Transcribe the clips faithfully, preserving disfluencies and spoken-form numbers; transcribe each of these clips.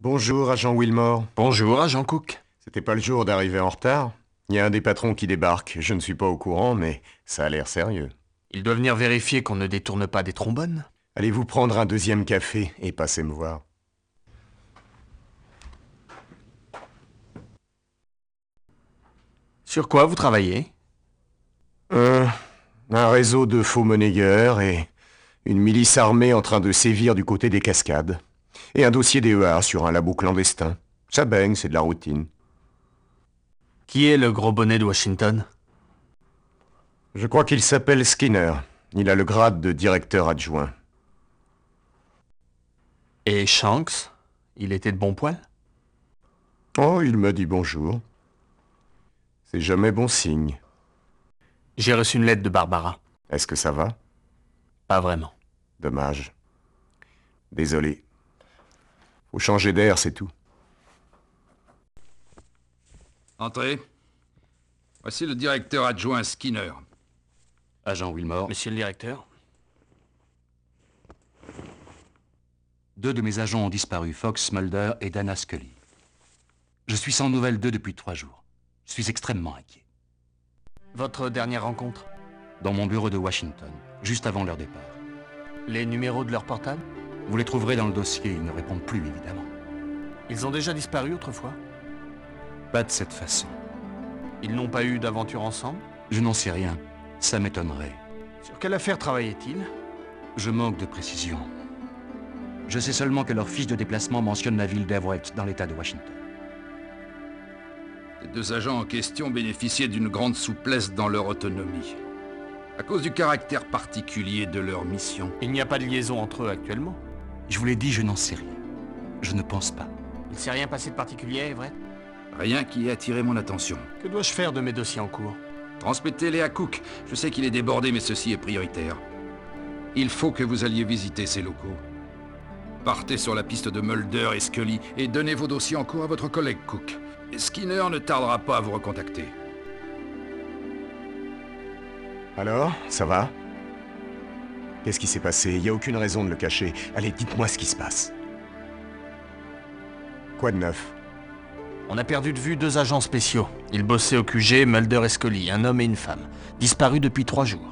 Bonjour, agent Wilmore. Bonjour, agent Cook. C'était pas le jour d'arriver en retard? Il y a un des patrons qui débarque. Je ne suis pas au courant, mais ça a l'air sérieux. Il doit venir vérifier qu'on ne détourne pas des trombones. Allez-vous prendre un deuxième café et passez me voir. Sur quoi vous travaillez? Euh, un réseau de faux monnayeurs et une milice armée en train de sévir du côté des cascades. Et un dossier D E A sur un labo clandestin. Ça baigne, c'est de la routine. Qui est le gros bonnet de Washington? Je crois qu'il s'appelle Skinner. Il a le grade de directeur adjoint. Et Shanks? Il était de bon poil? Oh, il m'a dit bonjour. C'est jamais bon signe. J'ai reçu une lettre de Barbara. Est-ce que ça va? Pas vraiment. Dommage. Désolé. Faut changer d'air, c'est tout. Entrez. Voici le directeur adjoint Skinner. Agent Wilmore. Monsieur le directeur? Deux de mes agents ont disparu, Fox Mulder et Dana Scully. Je suis sans nouvelles d'eux depuis trois jours. Je suis extrêmement inquiet. Votre dernière rencontre? Dans mon bureau de Washington, juste avant leur départ. Les numéros de leur portable? Vous les trouverez dans le dossier, ils ne répondent plus, évidemment. Ils ont déjà disparu autrefois? Pas de cette façon. Ils n'ont pas eu d'aventure ensemble? Je n'en sais rien. Ça m'étonnerait. Sur quelle affaire travaillaient-ils? Je manque de précision. Je sais seulement que leur fiche de déplacement mentionne la ville d'Everett dans l'État de Washington. Les deux agents en question bénéficiaient d'une grande souplesse dans leur autonomie, à cause du caractère particulier de leur mission. Il n'y a pas de liaison entre eux actuellement? Je vous l'ai dit, je n'en sais rien. Je ne pense pas. Il ne s'est rien passé de particulier, Everett? Rien qui ait attiré mon attention. Que dois-je faire de mes dossiers en cours? Transmettez-les à Cook. Je sais qu'il est débordé, mais ceci est prioritaire. Il faut que vous alliez visiter ces locaux. Partez sur la piste de Mulder et Scully et donnez vos dossiers en cours à votre collègue Cook. Skinner ne tardera pas à vous recontacter. Alors, ça va? Qu'est-ce qui s'est passé? Il n'y a aucune raison de le cacher. Allez, dites-moi ce qui se passe. Quoi de neuf? On a perdu de vue deux agents spéciaux. Ils bossaient au Q G, Mulder et Scully, un homme et une femme. Disparus depuis trois jours.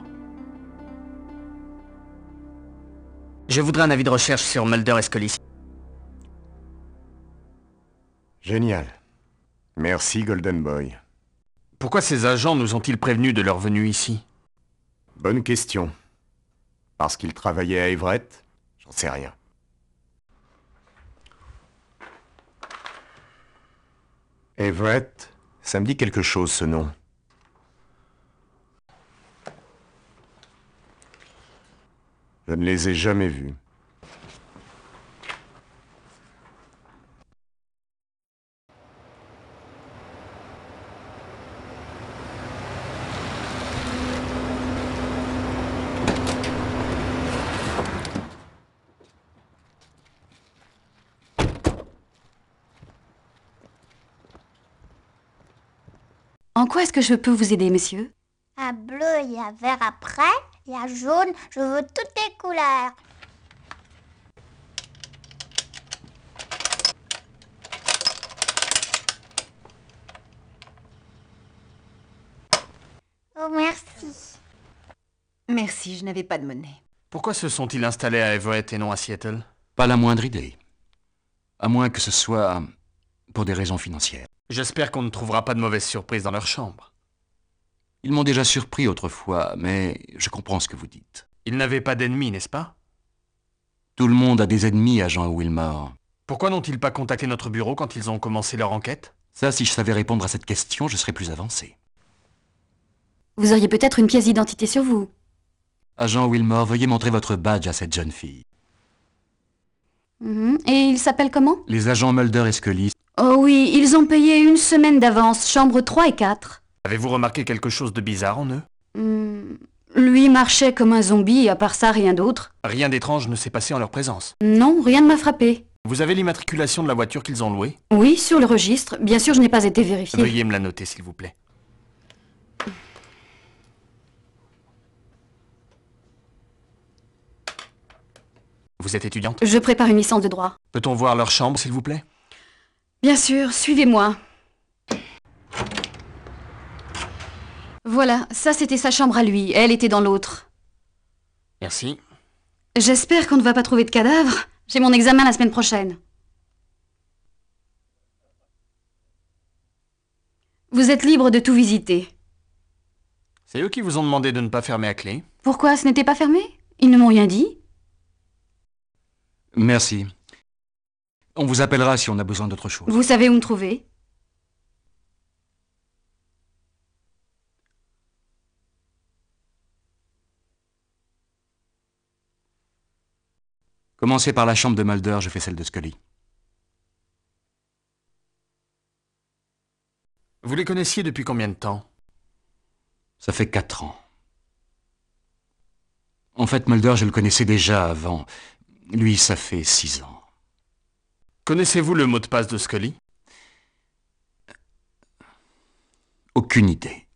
Je voudrais un avis de recherche sur Mulder et Scully. Génial. Merci, Golden Boy. Pourquoi ces agents nous ont-ils prévenus de leur venue ici? Bonne question. Parce qu'ils travaillaient à Everett? J'en sais rien. Everett, ça me dit quelque chose, ce nom. Je ne les ai jamais vus. En quoi est-ce que je peux vous aider, monsieur? À bleu, il y a vert après, il y a jaune, je veux toutes les couleurs. Oh, merci. Merci, je n'avais pas de monnaie. Pourquoi se sont-ils installés à Everett et non à Seattle? Pas la moindre idée. À moins que ce soit pour des raisons financières. J'espère qu'on ne trouvera pas de mauvaises surprises dans leur chambre. Ils m'ont déjà surpris autrefois, mais je comprends ce que vous dites. Ils n'avaient pas d'ennemis, n'est-ce pas? Tout le monde a des ennemis, agent Wilmore. Pourquoi n'ont-ils pas contacté notre bureau quand ils ont commencé leur enquête? Ça, si je savais répondre à cette question, je serais plus avancé. Vous auriez peut-être une pièce d'identité sur vous. Agent Wilmore, veuillez montrer votre badge à cette jeune fille. Mhm. Et il s'appelle comment? Les agents Mulder et Scully. Oh oui, ils ont payé une semaine d'avance, chambre trois et quatre. Avez-vous remarqué quelque chose de bizarre en eux? Hmm, Lui marchait comme un zombie, à part ça, rien d'autre. Rien d'étrange ne s'est passé en leur présence. Non, rien ne m'a frappé. Vous avez l'immatriculation de la voiture qu'ils ont louée? Oui, sur le registre. Bien sûr, je n'ai pas été vérifiée. Veuillez me la noter, s'il vous plaît. Vous êtes étudiante? Je prépare une licence de droit. Peut-on voir leur chambre, s'il vous plaît? Bien sûr, suivez-moi. Voilà, ça c'était sa chambre à lui, elle était dans l'autre. Merci. J'espère qu'on ne va pas trouver de cadavre. J'ai mon examen la semaine prochaine. Vous êtes libre de tout visiter. C'est eux qui vous ont demandé de ne pas fermer à clé. Pourquoi, ce n'était pas fermé? Ils ne m'ont rien dit. Merci. On vous appellera si on a besoin d'autre chose. Vous savez où me trouver? Commencez par la chambre de Mulder, je fais celle de Scully. Vous les connaissiez depuis combien de temps? Ça fait quatre ans. En fait, Mulder, je le connaissais déjà avant. Lui, ça fait six ans. Connaissez-vous le mot de passe de Scully? Aucune idée.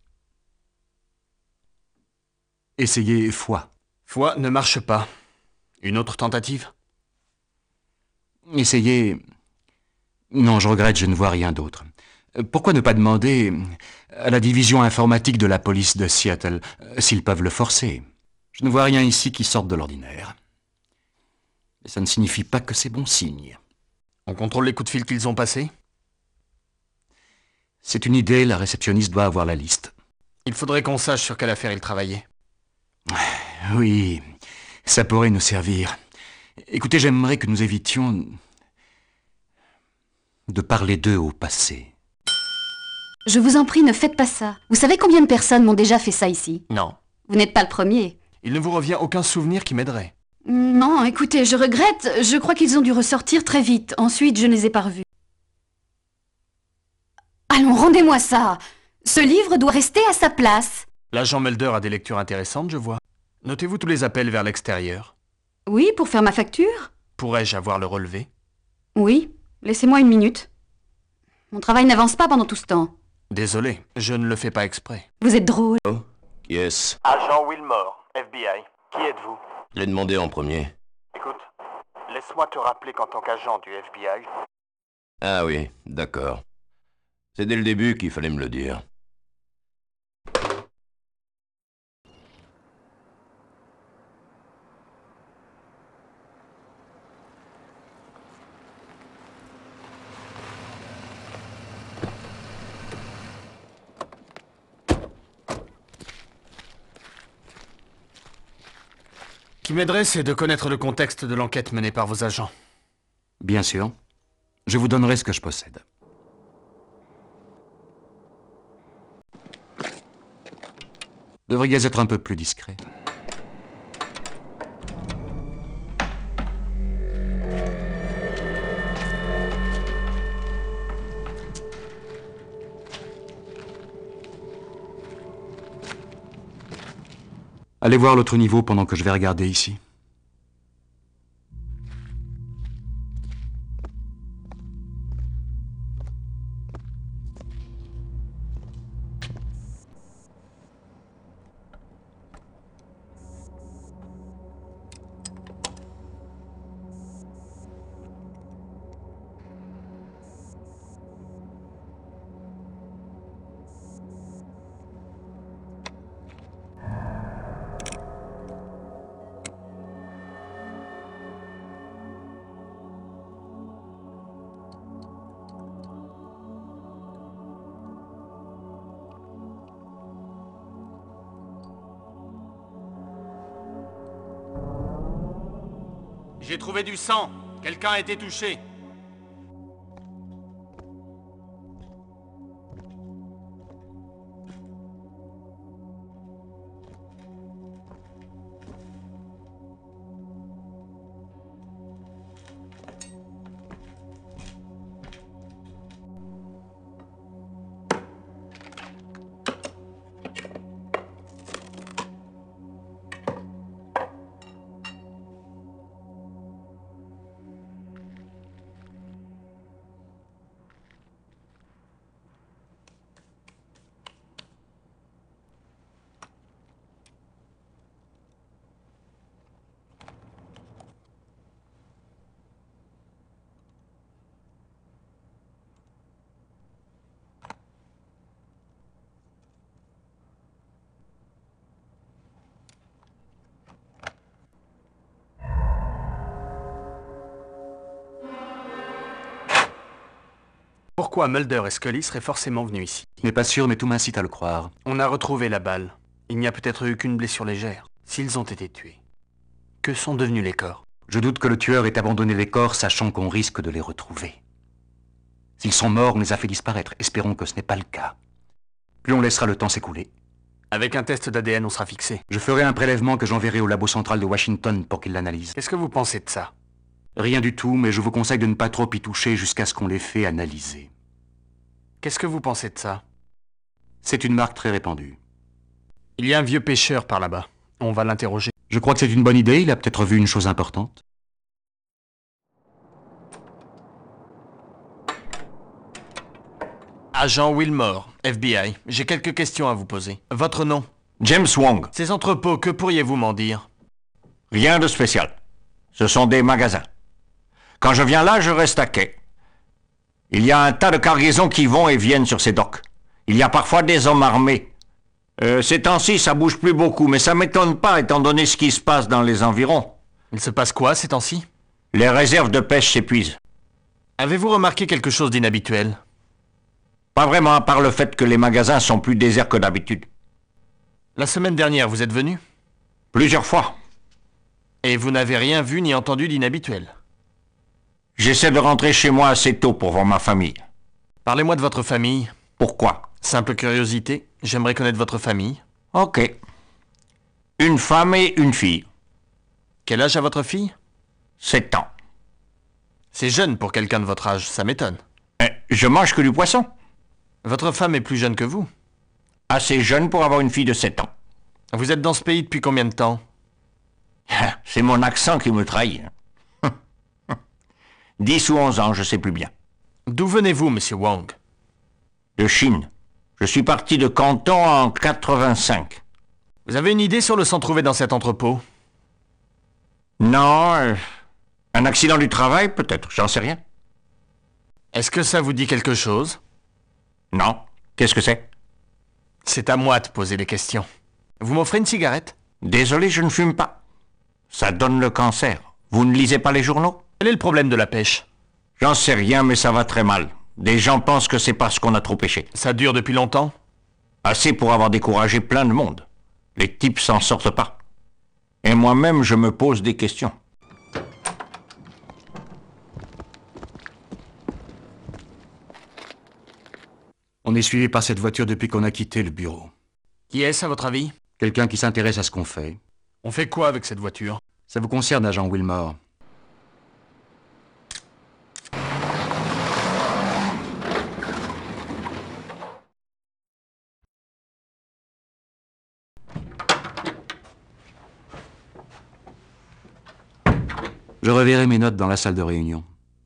Essayez foi. Foi ne marche pas. Une autre tentative? Essayez... Non, je regrette, je ne vois rien d'autre. Pourquoi ne pas demander à la division informatique de la police de Seattle s'ils peuvent le forcer? Je ne vois rien ici qui sorte de l'ordinaire. Mais ça ne signifie pas que c'est bon signe. On contrôle les coups de fil qu'ils ont passés? C'est une idée, la réceptionniste doit avoir la liste. Il faudrait qu'on sache sur quelle affaire ils travaillaient. Oui, ça pourrait nous servir. Écoutez, j'aimerais que nous évitions de parler d'eux au passé. Je vous en prie, ne faites pas ça. Vous savez combien de personnes m'ont déjà fait ça ici? Non. Vous n'êtes pas le premier. Il ne vous revient aucun souvenir qui m'aiderait. Non, écoutez, je regrette. Je crois qu'ils ont dû ressortir très vite. Ensuite, je ne les ai pas revus. Allons, rendez-moi ça. Ce livre doit rester à sa place. L'agent Mulder a des lectures intéressantes, je vois. Notez-vous tous les appels vers l'extérieur. Oui, pour faire ma facture? Pourrais-je avoir le relevé? Oui, laissez-moi une minute. Mon travail n'avance pas pendant tout ce temps. Désolé, je ne le fais pas exprès. Vous êtes drôle. Yes. Agent Wilmore, F B I. Qui êtes-vous? Je l'ai demandé en premier. Écoute, laisse-moi te rappeler qu'en tant qu'agent du F B I... Ah oui, d'accord. C'est dès le début qu'il fallait me le dire. Ce qui m'aiderait, c'est de connaître le contexte de l'enquête menée par vos agents. Bien sûr. Je vous donnerai ce que je possède. Devriez être un peu plus discret. Allez voir l'autre niveau pendant que je vais regarder ici. J'ai trouvé du sang. Quelqu'un a été touché. pourquoi Mulder et Scully seraient forcément venus ici. Je n'ai pas sûr, mais tout m'incite à le croire. On a retrouvé la balle. Il n'y a peut-être eu qu'une blessure légère. S'ils ont été tués, que sont devenus les corps? Je doute que le tueur ait abandonné les corps, sachant qu'on risque de les retrouver. S'ils sont morts, on les a fait disparaître. Espérons que ce n'est pas le cas. Plus on laissera le temps s'écouler. Avec un test d'A D N, on sera fixé. Je ferai un prélèvement que j'enverrai au labo central de Washington pour qu'il l'analyse. Qu'est-ce que vous pensez de ça? Rien du tout, mais je vous conseille de ne pas trop y toucher jusqu'à ce qu'on les fait analyser. Qu'est-ce que vous pensez de ça? C'est une marque très répandue. Il y a un vieux pêcheur par là-bas. On va l'interroger. Je crois que c'est une bonne idée, il a peut-être vu une chose importante. Agent Wilmore, F B I, j'ai quelques questions à vous poser. Votre nom? James Wong. Ces entrepôts, que pourriez-vous m'en dire? Rien de spécial. Ce sont des magasins. Quand je viens là, je reste à quai. Il y a un tas de cargaisons qui vont et viennent sur ces docks. Il y a parfois des hommes armés. Euh, ces temps-ci, ça bouge plus beaucoup, mais ça m'étonne pas étant donné ce qui se passe dans les environs. Il se passe quoi ces temps-ci? Les réserves de pêche s'épuisent. Avez-vous remarqué quelque chose d'inhabituel? Pas vraiment, à part le fait que les magasins sont plus déserts que d'habitude. La semaine dernière, vous êtes venu? Plusieurs fois. Et vous n'avez rien vu ni entendu d'inhabituel? J'essaie de rentrer chez moi assez tôt pour voir ma famille. Parlez-moi de votre famille. Pourquoi? Simple curiosité, j'aimerais connaître votre famille. Ok. Une femme et une fille. Quel âge a votre fille? Sept ans. C'est jeune pour quelqu'un de votre âge, ça m'étonne. Euh, je mange que du poisson. Votre femme est plus jeune que vous. Assez jeune pour avoir une fille de sept ans. Vous êtes dans ce pays depuis combien de temps? C'est mon accent qui me trahit. Dix ou onze ans, je sais plus bien. D'où venez-vous, monsieur Wong? De Chine. Je suis parti de Canton en quatre-vingt-cinq. Vous avez une idée sur le sang trouvé dans cet entrepôt? Non, euh, un accident du travail peut-être, j'en sais rien. Est-ce que ça vous dit quelque chose? Non. Qu'est-ce que c'est? C'est à moi de poser les questions. Vous m'offrez une cigarette? Désolé, je ne fume pas. Ça donne le cancer. Vous ne lisez pas les journaux? Quel est le problème de la pêche? J'en sais rien, mais ça va très mal. Des gens pensent que c'est parce qu'on a trop pêché. Ça dure depuis longtemps? Assez pour avoir découragé plein de monde. Les types s'en sortent pas. Et moi-même, je me pose des questions. On est suivi par cette voiture depuis qu'on a quitté le bureau. Qui est-ce, à votre avis? Quelqu'un qui s'intéresse à ce qu'on fait. On fait quoi avec cette voiture? Ça vous concerne, agent Wilmore. Je reverrai mes notes dans la salle de réunion.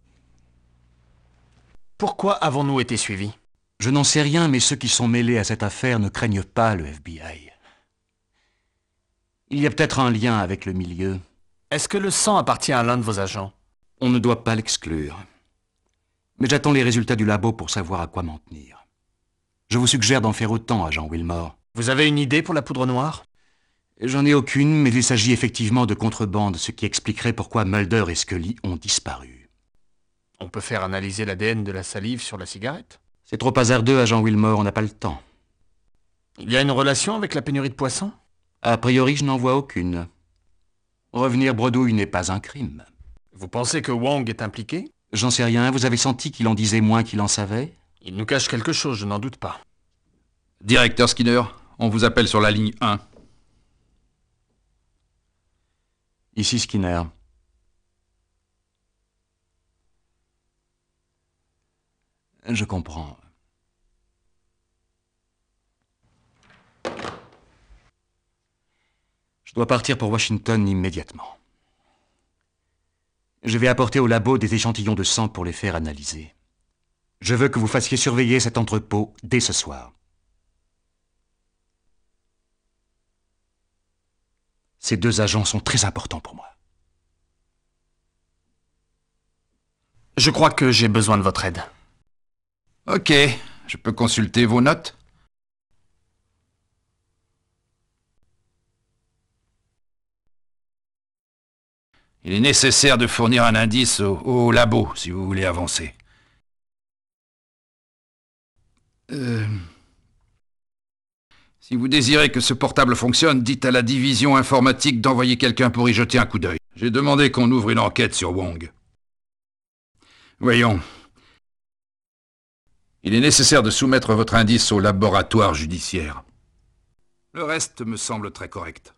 Pourquoi avons-nous été suivis? Je n'en sais rien, mais ceux qui sont mêlés à cette affaire ne craignent pas le F B I. Il y a peut-être un lien avec le milieu. Est-ce que le sang appartient à l'un de vos agents? On ne doit pas l'exclure. Mais j'attends les résultats du labo pour savoir à quoi m'en tenir. Je vous suggère d'en faire autant, agent Wilmore. Vous avez une idée pour la poudre noire? J'en ai aucune, mais il s'agit effectivement de contrebande, ce qui expliquerait pourquoi Mulder et Scully ont disparu. On peut faire analyser l'A D N de la salive sur la cigarette? C'est trop hasardeux, agent Wilmore, on n'a pas le temps. Il y a une relation avec la pénurie de poissons? A priori, je n'en vois aucune. Revenir bredouille n'est pas un crime. Vous pensez que Wong est impliqué? J'en sais rien, vous avez senti qu'il en disait moins qu'il en savait? Il nous cache quelque chose, je n'en doute pas. Directeur Skinner, on vous appelle sur la ligne un. Ici Skinner. Je comprends. Je dois partir pour Washington immédiatement. Je vais apporter au labo des échantillons de sang pour les faire analyser. Je veux que vous fassiez surveiller cet entrepôt dès ce soir. Ces deux agents sont très importants pour moi. Je crois que j'ai besoin de votre aide. Ok, je peux consulter vos notes? Il est nécessaire de fournir un indice au, au labo si vous voulez avancer. Euh... Si vous désirez que ce portable fonctionne, dites à la division informatique d'envoyer quelqu'un pour y jeter un coup d'œil. J'ai demandé qu'on ouvre une enquête sur Wong. Voyons. Il est nécessaire de soumettre votre indice au laboratoire judiciaire. Le reste me semble très correct.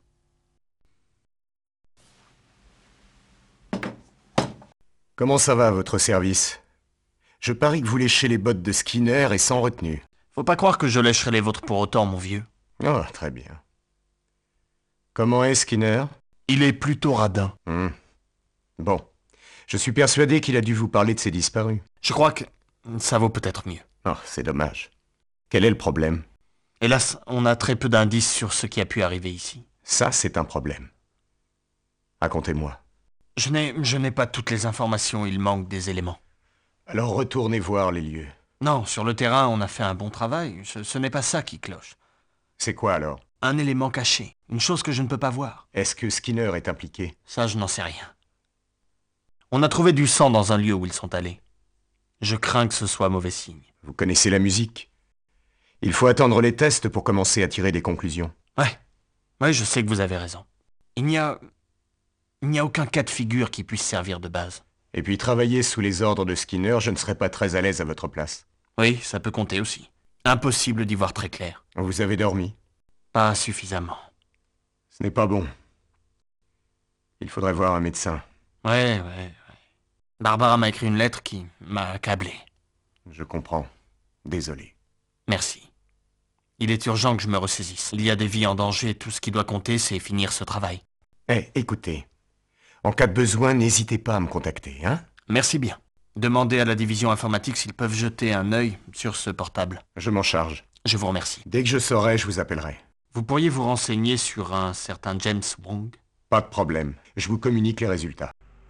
Comment ça va, votre service? Je parie que vous léchez les bottes de Skinner et sans retenue. Faut pas croire que je lècherai les vôtres pour autant, mon vieux. Oh, très bien. Comment est Skinner? Il est plutôt radin. Hmm. Bon. Je suis persuadé qu'il a dû vous parler de ses disparus. Je crois que ça vaut peut-être mieux. Oh, c'est dommage. Quel est le problème? Hélas, on a très peu d'indices sur ce qui a pu arriver ici. Ça, c'est un problème. Racontez-moi. Je n'ai, je n'ai pas toutes les informations, il manque des éléments. Alors retournez voir les lieux. Non, sur le terrain, on a fait un bon travail. Ce, ce n'est pas ça qui cloche. C'est quoi alors? Un élément caché, une chose que je ne peux pas voir. Est-ce que Skinner est impliqué? Ça, je n'en sais rien. On a trouvé du sang dans un lieu où ils sont allés. Je crains que ce soit mauvais signe. Vous connaissez la musique? Il faut attendre les tests pour commencer à tirer des conclusions. Ouais, ouais, je sais que vous avez raison. Il n'y a... Il n'y a aucun cas de figure qui puisse servir de base. Et puis travailler sous les ordres de Skinner, je ne serais pas très à l'aise à votre place. Oui, ça peut compter aussi. Impossible d'y voir très clair. Vous avez dormi? Pas suffisamment. Ce n'est pas bon. Il faudrait voir un médecin. Ouais, ouais, ouais. Barbara m'a écrit une lettre qui m'a accablé. Je comprends. Désolé. Merci. Il est urgent que je me ressaisisse. Il y a des vies en danger et tout ce qui doit compter, c'est finir ce travail. Eh, écoutez. En cas de besoin, n'hésitez pas à me contacter, hein? Merci bien. Demandez à la division informatique s'ils peuvent jeter un œil sur ce portable. Je m'en charge. Je vous remercie. Dès que je saurai, je vous appellerai. Vous pourriez vous renseigner sur un certain James Wong? Pas de problème. Je vous communique les résultats.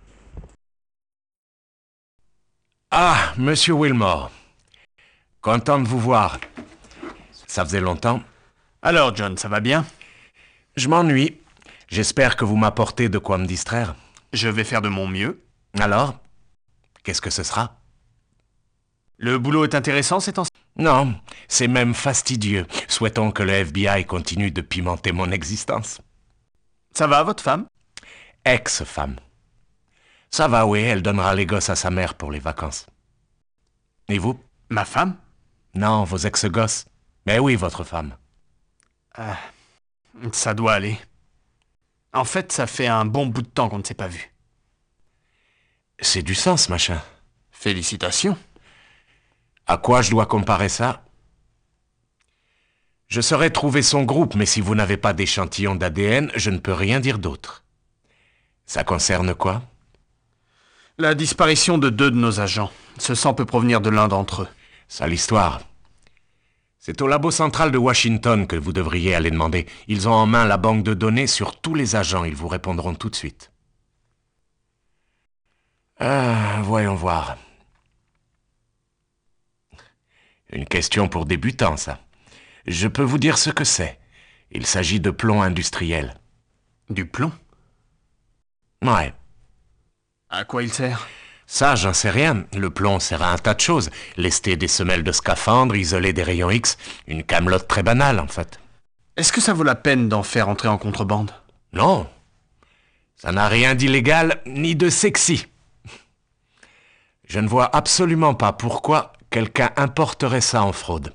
Ah, Monsieur Wilmore. Content de vous voir. Ça faisait longtemps. Alors, John, ça va bien? Je m'ennuie. J'espère que vous m'apportez de quoi me distraire. Je vais faire de mon mieux. Alors, qu'est-ce que ce sera? Le boulot est intéressant ces temps-ci? Non, c'est même fastidieux. Souhaitons que le F B I continue de pimenter mon existence. Ça va, votre femme? Ex-femme. Ça va, oui, elle donnera les gosses à sa mère pour les vacances. Et vous? Ma femme? Non, vos ex-gosses. Mais oui, votre femme. Ah, ça doit aller. En fait, ça fait un bon bout de temps qu'on ne s'est pas vu. C'est du sens, machin. Félicitations. À quoi je dois comparer ça? Je saurais trouver son groupe, mais si vous n'avez pas d'échantillon d'A D N, je ne peux rien dire d'autre. Ça concerne quoi? La disparition de deux de nos agents. Ce sang peut provenir de l'un d'entre eux. Sale histoire. C'est au labo central de Washington que vous devriez aller demander. Ils ont en main la banque de données sur tous les agents. Ils vous répondront tout de suite. Ah, voyons voir. Une question pour débutants, ça. Je peux vous dire ce que c'est. Il s'agit de plomb industriel. Du plomb? Ouais. À quoi il sert? Ça, j'en sais rien. Le plomb sert à un tas de choses. Lester des semelles de scaphandre, isoler des rayons X. Une camelote très banale, en fait. Est-ce que ça vaut la peine d'en faire entrer en contrebande? Non. Ça n'a rien d'illégal, ni de sexy. Je ne vois absolument pas pourquoi quelqu'un importerait ça en fraude.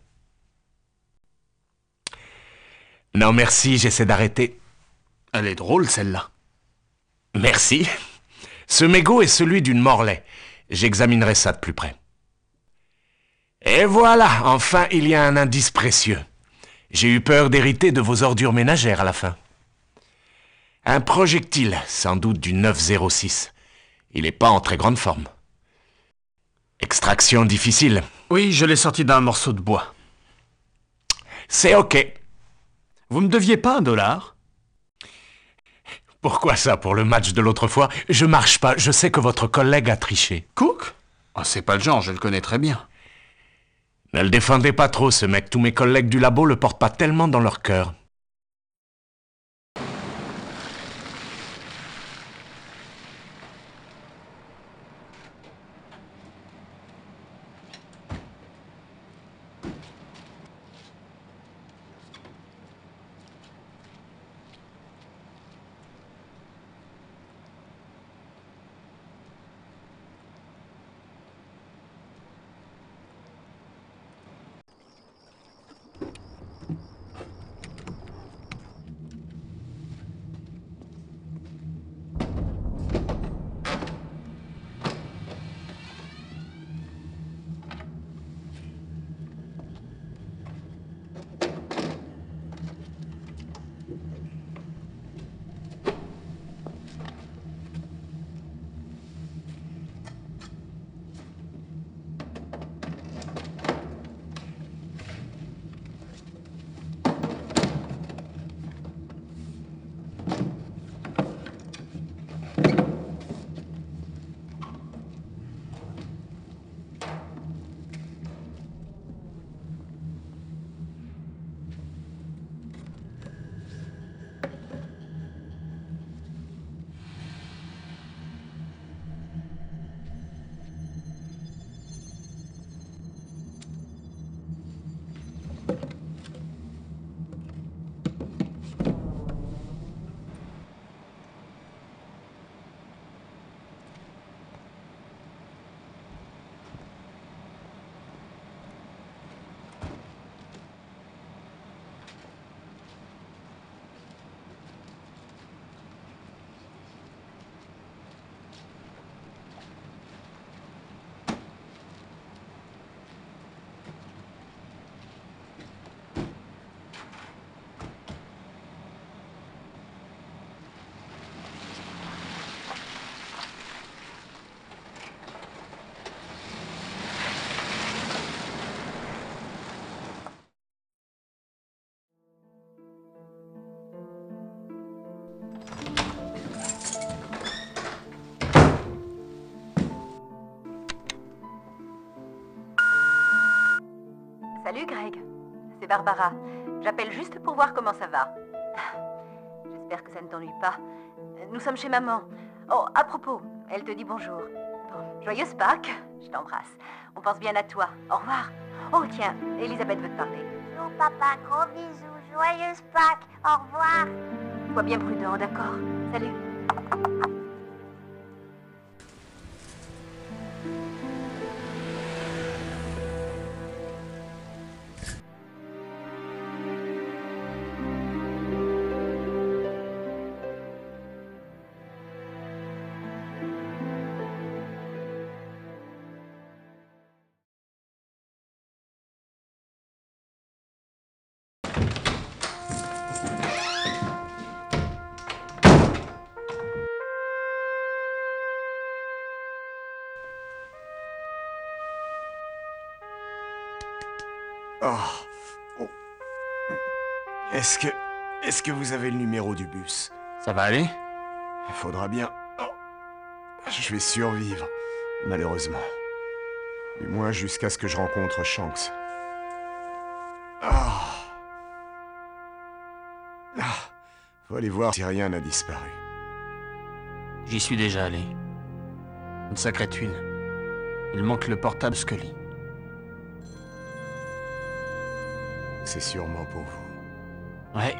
Non, merci, j'essaie d'arrêter. Elle est drôle, celle-là. Merci. Ce mégot est celui d'une Morlaix. J'examinerai ça de plus près. Et voilà, enfin, il y a un indice précieux. J'ai eu peur d'hériter de vos ordures ménagères à la fin. Un projectile, sans doute du neuf zéro six. Il n'est pas en très grande forme. Extraction difficile. Oui, je l'ai sorti d'un morceau de bois. C'est ok. Vous me deviez pas un dollar? Pourquoi ça, pour le match de l'autre fois? Je marche pas, je sais que votre collègue a triché. Cook? Oh, c'est pas le genre, je le connais très bien. Ne le défendez pas trop, ce mec. Tous mes collègues du labo le portent pas tellement dans leur cœur. Salut Greg, c'est Barbara. J'appelle juste pour voir comment ça va. J'espère que ça ne t'ennuie pas. Nous sommes chez maman. Oh, à propos, elle te dit bonjour. Bon, joyeuse Pâques, je t'embrasse. On pense bien à toi. Au revoir. Oh tiens, Elisabeth veut te parler. Bisous papa, gros bisous, joyeuse Pâques, au revoir. Sois bien prudent, d'accord? Salut. Oh. Oh. Est-ce que... Est-ce que vous avez le numéro du bus? Ça va aller? Faudra bien... Oh. Je vais survivre, malheureusement. Du moins jusqu'à ce que je rencontre Shanks. Ah. Ah. Faut aller voir si rien n'a disparu. J'y suis déjà allé. Une sacrée tuile. Il manque le portable Scully. C'est sûrement pour vous. Ouais.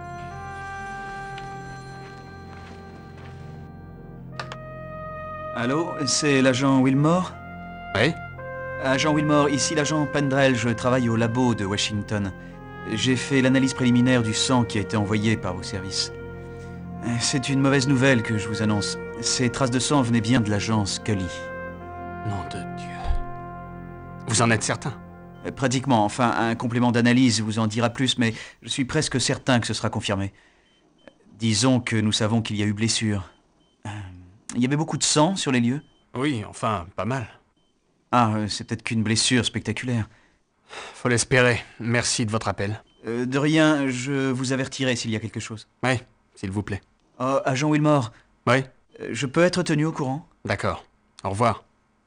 Allô, c'est l'agent Wilmore? Oui. Agent Wilmore, ici l'agent Pendrell, je travaille au labo de Washington. J'ai fait l'analyse préliminaire du sang qui a été envoyé par vos services. C'est une mauvaise nouvelle que je vous annonce. Ces traces de sang venaient bien de l'agent Scully. Nom de Dieu. Vous en êtes certain? Pratiquement, enfin, un complément d'analyse vous en dira plus, mais je suis presque certain que ce sera confirmé. Disons que nous savons qu'il y a eu blessure. Il y avait beaucoup de sang sur les lieux? Oui, enfin, pas mal. Ah, c'est peut-être qu'une blessure spectaculaire. Faut l'espérer. Merci de votre appel. Euh, de rien, je vous avertirai s'il y a quelque chose. Oui, s'il vous plaît. Oh, agent Wilmore. Oui. Je peux être tenu au courant? D'accord. Au revoir.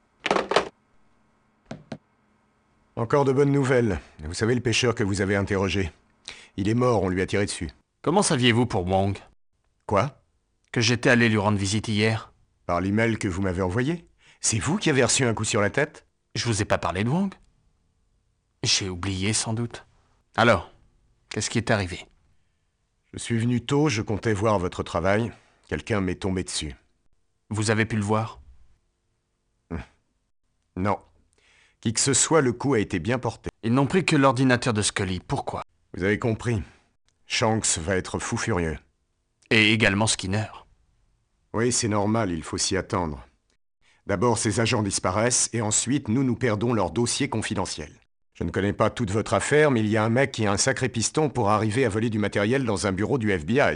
Encore de bonnes nouvelles. Vous savez le pêcheur que vous avez interrogé? Il est mort, on lui a tiré dessus. Comment saviez-vous pour Wong? Quoi? Que j'étais allé lui rendre visite hier. Par l'email que vous m'avez envoyé? C'est vous qui avez reçu un coup sur la tête? Je vous ai pas parlé de Wong? J'ai oublié sans doute. Alors, qu'est-ce qui est arrivé? Je suis venu tôt, je comptais voir votre travail. Quelqu'un m'est tombé dessus. Vous avez pu le voir? Hum. Non. Qui que ce soit, le coup a été bien porté. Ils n'ont pris que l'ordinateur de Scully. Pourquoi? Vous avez compris. Shanks va être fou furieux. Et également Skinner. Oui, c'est normal, il faut s'y attendre. D'abord, ces agents disparaissent, et ensuite, nous, nous perdons leur dossier confidentiel. Je ne connais pas toute votre affaire, mais il y a un mec qui a un sacré piston pour arriver à voler du matériel dans un bureau du F B I.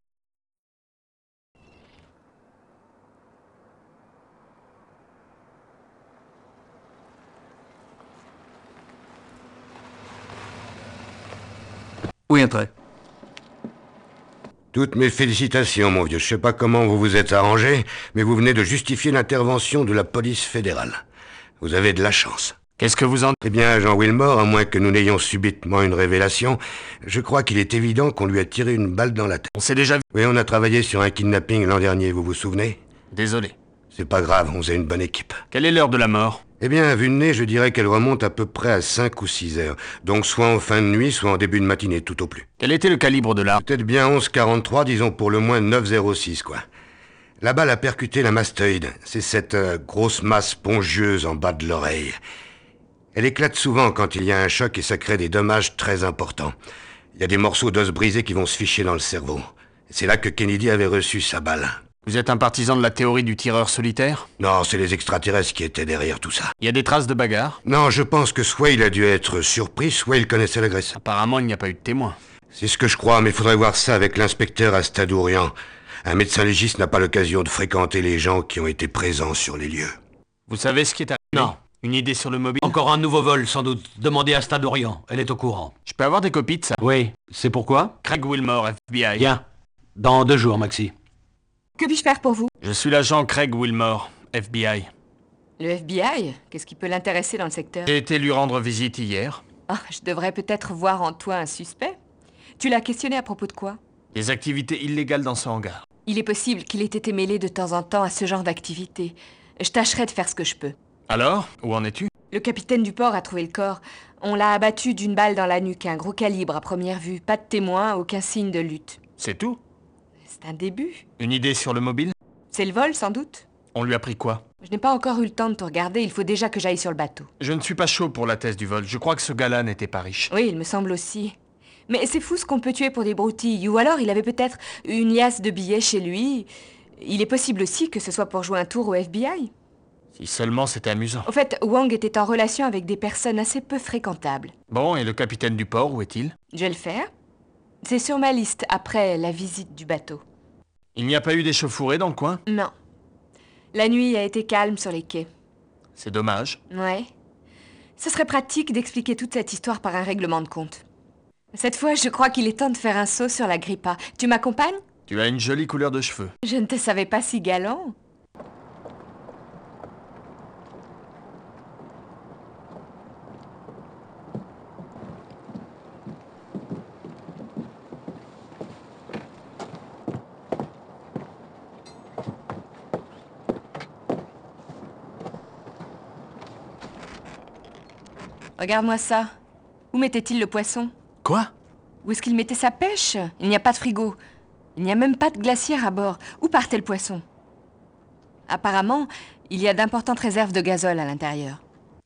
Oui, entrez. Toutes mes félicitations, mon vieux. Je sais pas comment vous vous êtes arrangé, mais vous venez de justifier l'intervention de la police fédérale. Vous avez de la chance. Qu'est-ce que vous en... Eh bien, Jean Wilmore, à moins que nous n'ayons subitement une révélation, je crois qu'il est évident qu'on lui a tiré une balle dans la tête. On s'est déjà vu. Oui, on a travaillé sur un kidnapping l'an dernier, vous vous souvenez? Désolé. C'est pas grave, on est une bonne équipe. Quelle est l'heure de la mort? Eh bien, à vue de nez, je dirais qu'elle remonte à peu près à cinq ou six heures. Donc soit en fin de nuit, soit en début de matinée, tout au plus. Quel était le calibre de l'arme? Peut-être bien onze quarante-trois, disons pour le moins neuf zéro six, quoi. La balle a percuté la mastoïde. C'est cette euh, grosse masse spongieuse en bas de l'oreille. Elle éclate souvent quand il y a un choc et ça crée des dommages très importants. Il y a des morceaux d'os brisés qui vont se ficher dans le cerveau. C'est là que Kennedy avait reçu sa balle. Vous êtes un partisan de la théorie du tireur solitaire? Non, c'est les extraterrestres qui étaient derrière tout ça. Il y a des traces de bagarre? Non, je pense que soit il a dû être surpris, soit il connaissait l'agresseur. Apparemment, il n'y a pas eu de témoin. C'est ce que je crois, mais il faudrait voir ça avec l'inspecteur Astadourian. Un médecin légiste n'a pas l'occasion de fréquenter les gens qui ont été présents sur les lieux. Vous savez ce qui est arrivé? Non. Une idée sur le mobile? Encore un nouveau vol, sans doute. Demandez à Stadorian, elle est au courant. Je peux avoir des copies de ça? Oui, c'est pourquoi? Craig Wilmore, F B I. Bien. Dans deux jours, Maxi. Que puis-je faire pour vous? Je suis l'agent Craig Wilmore, F B I. Le F B I? Qu'est-ce qui peut l'intéresser dans le secteur? J'ai été lui rendre visite hier. Ah, je devrais peut-être voir en toi un suspect. Tu l'as questionné à propos de quoi? Des activités illégales dans ce hangar. Il est possible qu'il ait été mêlé de temps en temps à ce genre d'activité. Je tâcherai de faire ce que je peux. Alors, où en es-tu? Le capitaine du port a trouvé le corps. On l'a abattu d'une balle dans la nuque, un gros calibre à première vue. Pas de témoins, aucun signe de lutte. C'est tout? C'est un début. Une idée sur le mobile? C'est le vol, sans doute? On lui a pris quoi? Je n'ai pas encore eu le temps de te regarder, il faut déjà que j'aille sur le bateau. Je ne suis pas chaud pour la thèse du vol. Je crois que ce gars-là n'était pas riche. Oui, il me semble aussi. Mais c'est fou ce qu'on peut tuer pour des broutilles. Ou alors il avait peut-être une liasse de billets chez lui. Il est possible aussi que ce soit pour jouer un tour au F B I. Si seulement c'était amusant. Au fait, Wang était en relation avec des personnes assez peu fréquentables. Bon, et le capitaine du port, où est-il? Je vais le faire. C'est sur ma liste après la visite du bateau. Il n'y a pas eu d'échauffourée dans le coin? Non. La nuit a été calme sur les quais. C'est dommage. Ouais. Ce serait pratique d'expliquer toute cette histoire par un règlement de compte. Cette fois, je crois qu'il est temps de faire un saut sur la grippa. Tu m'accompagnes? Tu as une jolie couleur de cheveux. Je ne te savais pas si galant. Regarde-moi ça. Où mettait-il le poisson? Quoi? Où est-ce qu'il mettait sa pêche? Il n'y a pas de frigo. Il n'y a même pas de glacière à bord. Où partait le poisson? Apparemment, il y a d'importantes réserves de gazole à l'intérieur.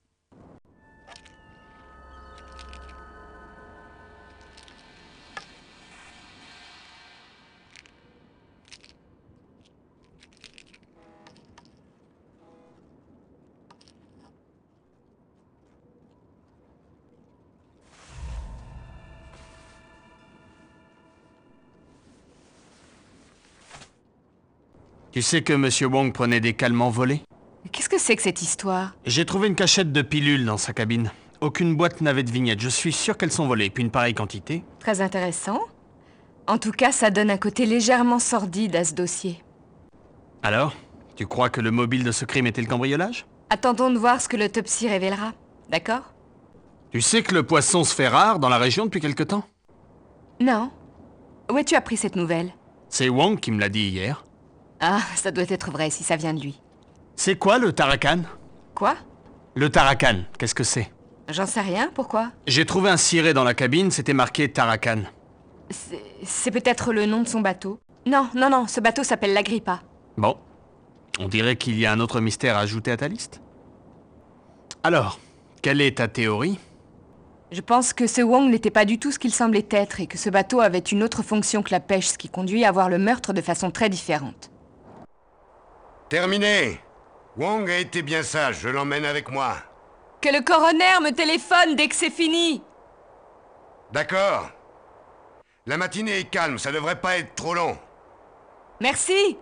Tu sais que Monsieur Wong prenait des calmants volés? Qu'est-ce que c'est que cette histoire? J'ai trouvé une cachette de pilules dans sa cabine. Aucune boîte n'avait de vignette. Je suis sûr qu'elles sont volées. Puis une pareille quantité. Très intéressant. En tout cas, ça donne un côté légèrement sordide à ce dossier. Alors? Tu crois que le mobile de ce crime était le cambriolage? Attendons de voir ce que l'autopsie révélera. D'accord? Tu sais que le poisson se fait rare dans la région depuis quelque temps? Non. Où as-tu appris cette nouvelle? C'est Wong qui me l'a dit hier. Ah, ça doit être vrai si ça vient de lui. C'est quoi le Tarakan? Quoi? Le Tarakan, qu'est-ce que c'est? J'en sais rien, pourquoi? J'ai trouvé un ciré dans la cabine, c'était marqué Tarakan. C'est peut-être le nom de son bateau. Non, non, non, ce bateau s'appelle l'Agrippa. Bon. On dirait qu'il y a un autre mystère à ajouter à ta liste. Alors, quelle est ta théorie? Je pense que ce Wong n'était pas du tout ce qu'il semblait être et que ce bateau avait une autre fonction que la pêche, ce qui conduit à voir le meurtre de façon très différente. Terminé. Wong a été bien sage, je l'emmène avec moi. Que le coroner me téléphone dès que c'est fini. D'accord. La matinée est calme, ça devrait pas être trop long. Merci.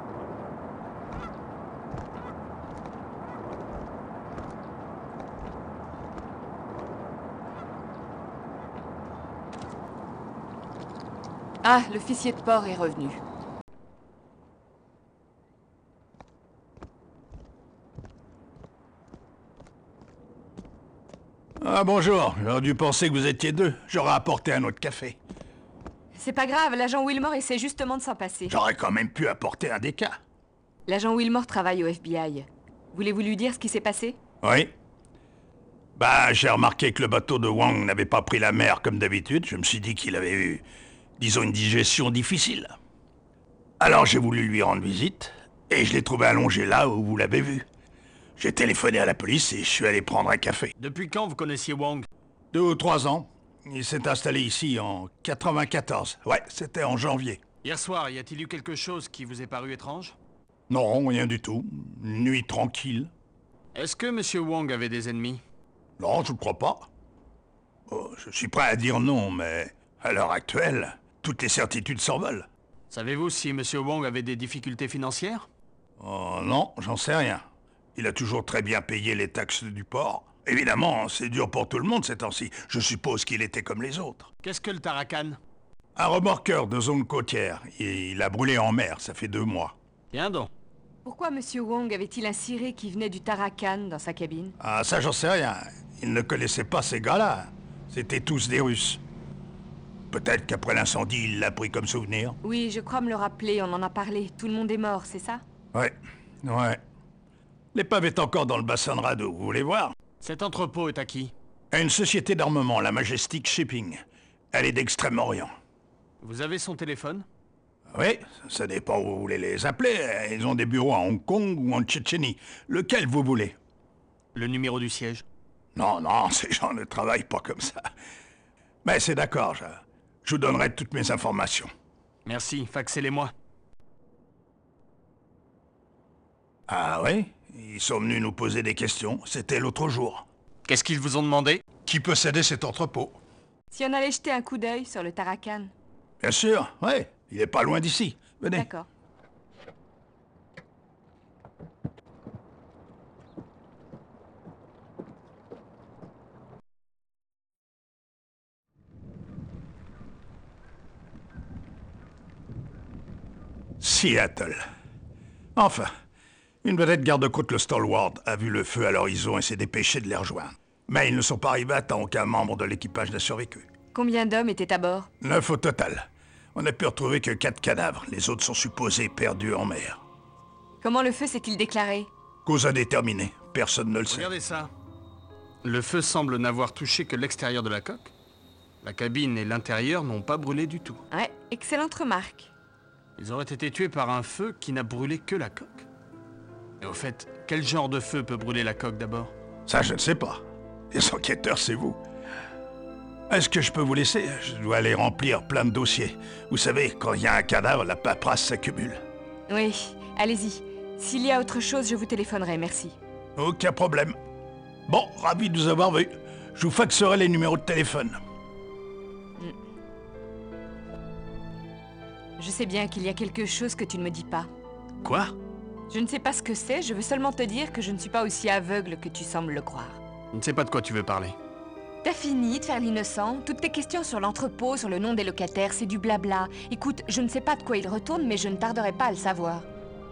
Ah, l'officier de port est revenu. Ah bonjour, j'aurais dû penser que vous étiez deux. J'aurais apporté un autre café. C'est pas grave, l'agent Wilmore essaie justement de s'en passer. J'aurais quand même pu apporter un des cas. L'agent Wilmore travaille au F B I. Voulez-vous lui dire ce qui s'est passé? Oui. Bah, j'ai remarqué que le bateau de Wang n'avait pas pris la mer comme d'habitude. Je me suis dit qu'il avait eu, disons, une digestion difficile. Alors j'ai voulu lui rendre visite, et je l'ai trouvé allongé là où vous l'avez vu. J'ai téléphoné à la police et je suis allé prendre un café. Depuis quand vous connaissiez Wang? Deux ou trois ans. Il s'est installé ici en quatre-vingt-quatorze. Ouais, c'était en janvier. Hier soir, y a-t-il eu quelque chose qui vous est paru étrange? Non, rien du tout. Une nuit tranquille. Est-ce que Monsieur Wang avait des ennemis? Non, je ne crois pas. Oh, je suis prêt à dire non, mais à l'heure actuelle, toutes les certitudes s'envolent. Savez-vous si Monsieur Wang avait des difficultés financières? Oh non, j'en sais rien. Il a toujours très bien payé les taxes du port. Évidemment, c'est dur pour tout le monde ces temps-ci. Je suppose qu'il était comme les autres. Qu'est-ce que le Tarakan? Un remorqueur de zone côtière. Il a brûlé en mer, ça fait deux mois. Tiens donc. Pourquoi Monsieur Wang avait-il un ciré qui venait du Tarakan dans sa cabine? Ah, ça j'en sais rien. Il ne connaissait pas ces gars-là. C'étaient tous des Russes. Peut-être qu'après l'incendie, il l'a pris comme souvenir. Oui, je crois me le rappeler, on en a parlé. Tout le monde est mort, c'est ça? Ouais, ouais. L'épave est encore dans le bassin de radeau, vous voulez voir? Cet entrepôt est à qui? À une société d'armement, la Majestic Shipping. Elle est d'Extrême-Orient. Vous avez son téléphone? Oui, ça dépend où vous voulez les appeler. Ils ont des bureaux à Hong Kong ou en Tchétchénie. Lequel vous voulez? Le numéro du siège? Non, non, ces gens ne travaillent pas comme ça. Mais c'est d'accord, je, je vous donnerai toutes mes informations. Merci, faxez-les-moi. Ah oui? Ils sont venus nous poser des questions. C'était l'autre jour. Qu'est-ce qu'ils vous ont demandé? Qui possédait cet entrepôt? Si on allait jeter un coup d'œil sur le Tarakan. Bien sûr, oui. Il est pas loin d'ici. Venez. D'accord. Seattle. Enfin, une vedette garde-côte, le Stalwart, a vu le feu à l'horizon et s'est dépêché de les rejoindre. Mais ils ne sont pas arrivés à temps, aucun membre de l'équipage n'a survécu. Combien d'hommes étaient à bord? Neuf au total. On n'a pu retrouver que quatre cadavres. Les autres sont supposés perdus en mer. Comment le feu s'est-il déclaré? Cause indéterminée. Personne ne le sait. Regardez ça. Le feu semble n'avoir touché que l'extérieur de la coque. La cabine et l'intérieur n'ont pas brûlé du tout. Ouais, excellente remarque. Ils auraient été tués par un feu qui n'a brûlé que la coque. Et au fait, quel genre de feu peut brûler la coque d'abord? Ça, je ne sais pas. Les enquêteurs, c'est vous. Est-ce que je peux vous laisser? Je dois aller remplir plein de dossiers. Vous savez, quand il y a un cadavre, la paperasse s'accumule. Oui, allez-y. S'il y a autre chose, je vous téléphonerai, merci. Aucun problème. Bon, ravi de vous avoir vu. Je vous faxerai les numéros de téléphone. Mm. Je sais bien qu'il y a quelque chose que tu ne me dis pas. Quoi? Je ne sais pas ce que c'est, je veux seulement te dire que je ne suis pas aussi aveugle que tu sembles le croire. Je ne sais pas de quoi tu veux parler. T'as fini de faire l'innocent? Toutes tes questions sur l'entrepôt, sur le nom des locataires, c'est du blabla. Écoute, je ne sais pas de quoi il retourne, mais je ne tarderai pas à le savoir.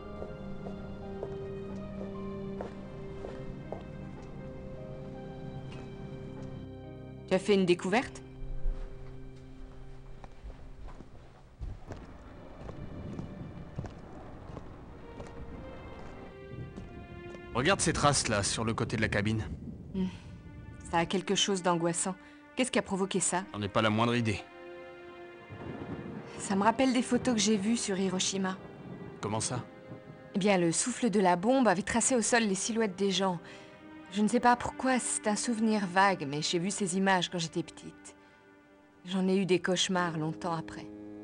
Tu as fait une découverte? Regarde ces traces-là, sur le côté de la cabine. Hmm. Ça a quelque chose d'angoissant. Qu'est-ce qui a provoqué ça? J'en ai pas la moindre idée. Ça me rappelle des photos que j'ai vues sur Hiroshima. Comment ça? Eh bien, le souffle de la bombe avait tracé au sol les silhouettes des gens. Je ne sais pas pourquoi, c'est un souvenir vague, mais j'ai vu ces images quand j'étais petite. J'en ai eu des cauchemars longtemps après.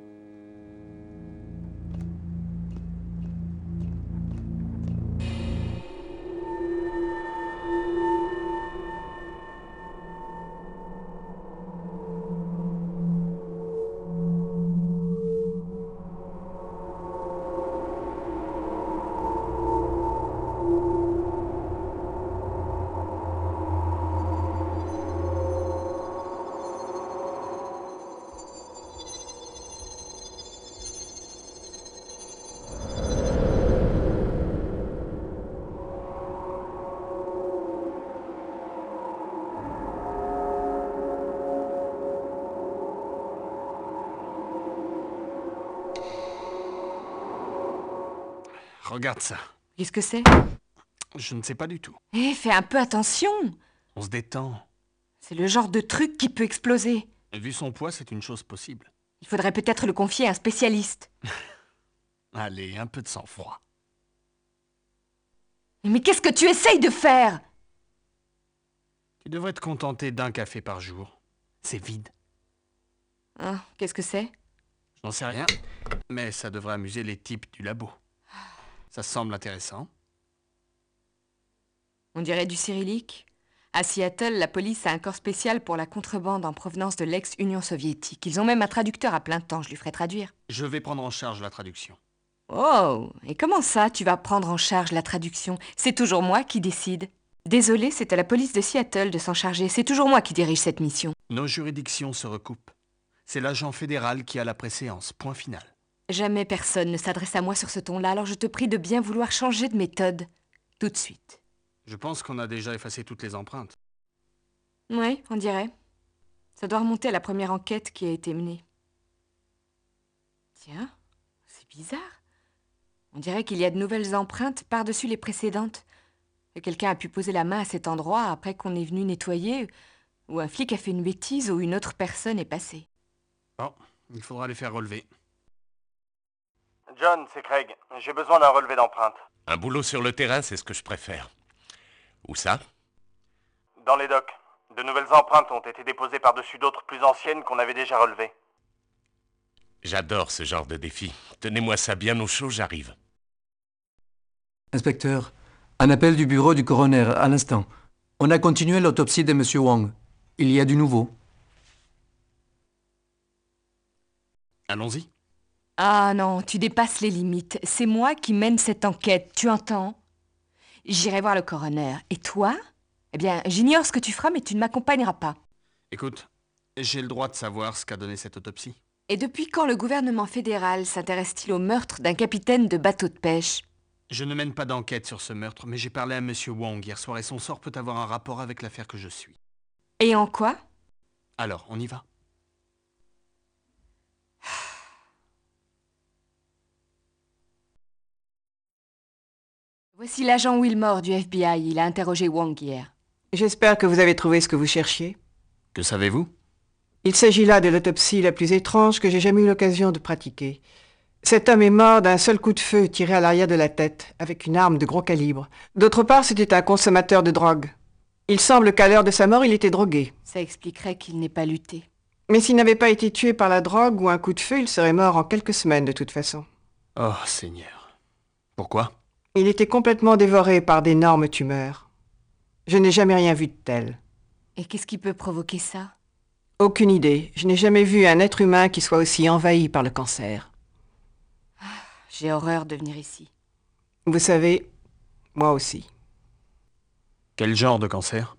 Regarde ça. Qu'est-ce que c'est? Je ne sais pas du tout. Eh, fais un peu attention! On se détend. C'est le genre de truc qui peut exploser. Vu son poids, c'est une chose possible. Il faudrait peut-être le confier à un spécialiste. Allez, un peu de sang-froid. Mais qu'est-ce que tu essayes de faire? Tu devrais te contenter d'un café par jour. C'est vide. Ah, qu'est-ce que c'est? J'en sais rien, mais ça devrait amuser les types du labo. Ça semble intéressant. On dirait du cyrillique. À Seattle, la police a un corps spécial pour la contrebande en provenance de l'ex-Union soviétique. Ils ont même un traducteur à plein temps, je lui ferai traduire. Je vais prendre en charge la traduction. Oh, et comment ça, tu vas prendre en charge la traduction? C'est toujours moi qui décide. Désolé, c'est à la police de Seattle de s'en charger. C'est toujours moi qui dirige cette mission. Nos juridictions se recoupent. C'est l'agent fédéral qui a la préséance, point final. Jamais personne ne s'adresse à moi sur ce ton-là, alors je te prie de bien vouloir changer de méthode. Tout de suite. Je pense qu'on a déjà effacé toutes les empreintes. Oui, on dirait. Ça doit remonter à la première enquête qui a été menée. Tiens, c'est bizarre. On dirait qu'il y a de nouvelles empreintes par-dessus les précédentes. Et quelqu'un a pu poser la main à cet endroit après qu'on est venu nettoyer, ou un flic a fait une bêtise, ou une autre personne est passée. Bon, il faudra les faire relever. John, c'est Craig. J'ai besoin d'un relevé d'empreinte. Un boulot sur le terrain, c'est ce que je préfère. Où ça? Dans les docks. De nouvelles empreintes ont été déposées par-dessus d'autres plus anciennes qu'on avait déjà relevées. J'adore ce genre de défi. Tenez-moi ça bien au chaud, j'arrive. Inspecteur, un appel du bureau du coroner, à l'instant. On a continué l'autopsie de Monsieur Wong. Il y a du nouveau. Allons-y. Ah non, tu dépasses les limites. C'est moi qui mène cette enquête, tu entends? J'irai voir le coroner. Et toi? Eh bien, j'ignore ce que tu feras, mais tu ne m'accompagneras pas. Écoute, j'ai le droit de savoir ce qu'a donné cette autopsie. Et depuis quand le gouvernement fédéral s'intéresse-t-il au meurtre d'un capitaine de bateau de pêche? Je ne mène pas d'enquête sur ce meurtre, mais j'ai parlé à Monsieur Wong hier soir et son sort peut avoir un rapport avec l'affaire que je suis. Et en quoi? Alors, on y va. Voici l'agent Wilmore du F B I. Il a interrogé Wong hier. J'espère que vous avez trouvé ce que vous cherchiez. Que savez-vous? Il s'agit là de l'autopsie la plus étrange que j'ai jamais eu l'occasion de pratiquer. Cet homme est mort d'un seul coup de feu tiré à l'arrière de la tête, avec une arme de gros calibre. D'autre part, c'était un consommateur de drogue. Il semble qu'à l'heure de sa mort, il était drogué. Ça expliquerait qu'il n'ait pas lutté. Mais s'il n'avait pas été tué par la drogue ou un coup de feu, il serait mort en quelques semaines de toute façon. Oh, Seigneur. Pourquoi? Il était complètement dévoré par d'énormes tumeurs. Je n'ai jamais rien vu de tel. Et qu'est-ce qui peut provoquer ça? Aucune idée. Je n'ai jamais vu un être humain qui soit aussi envahi par le cancer. J'ai horreur de venir ici. Vous savez, moi aussi. Quel genre de cancer?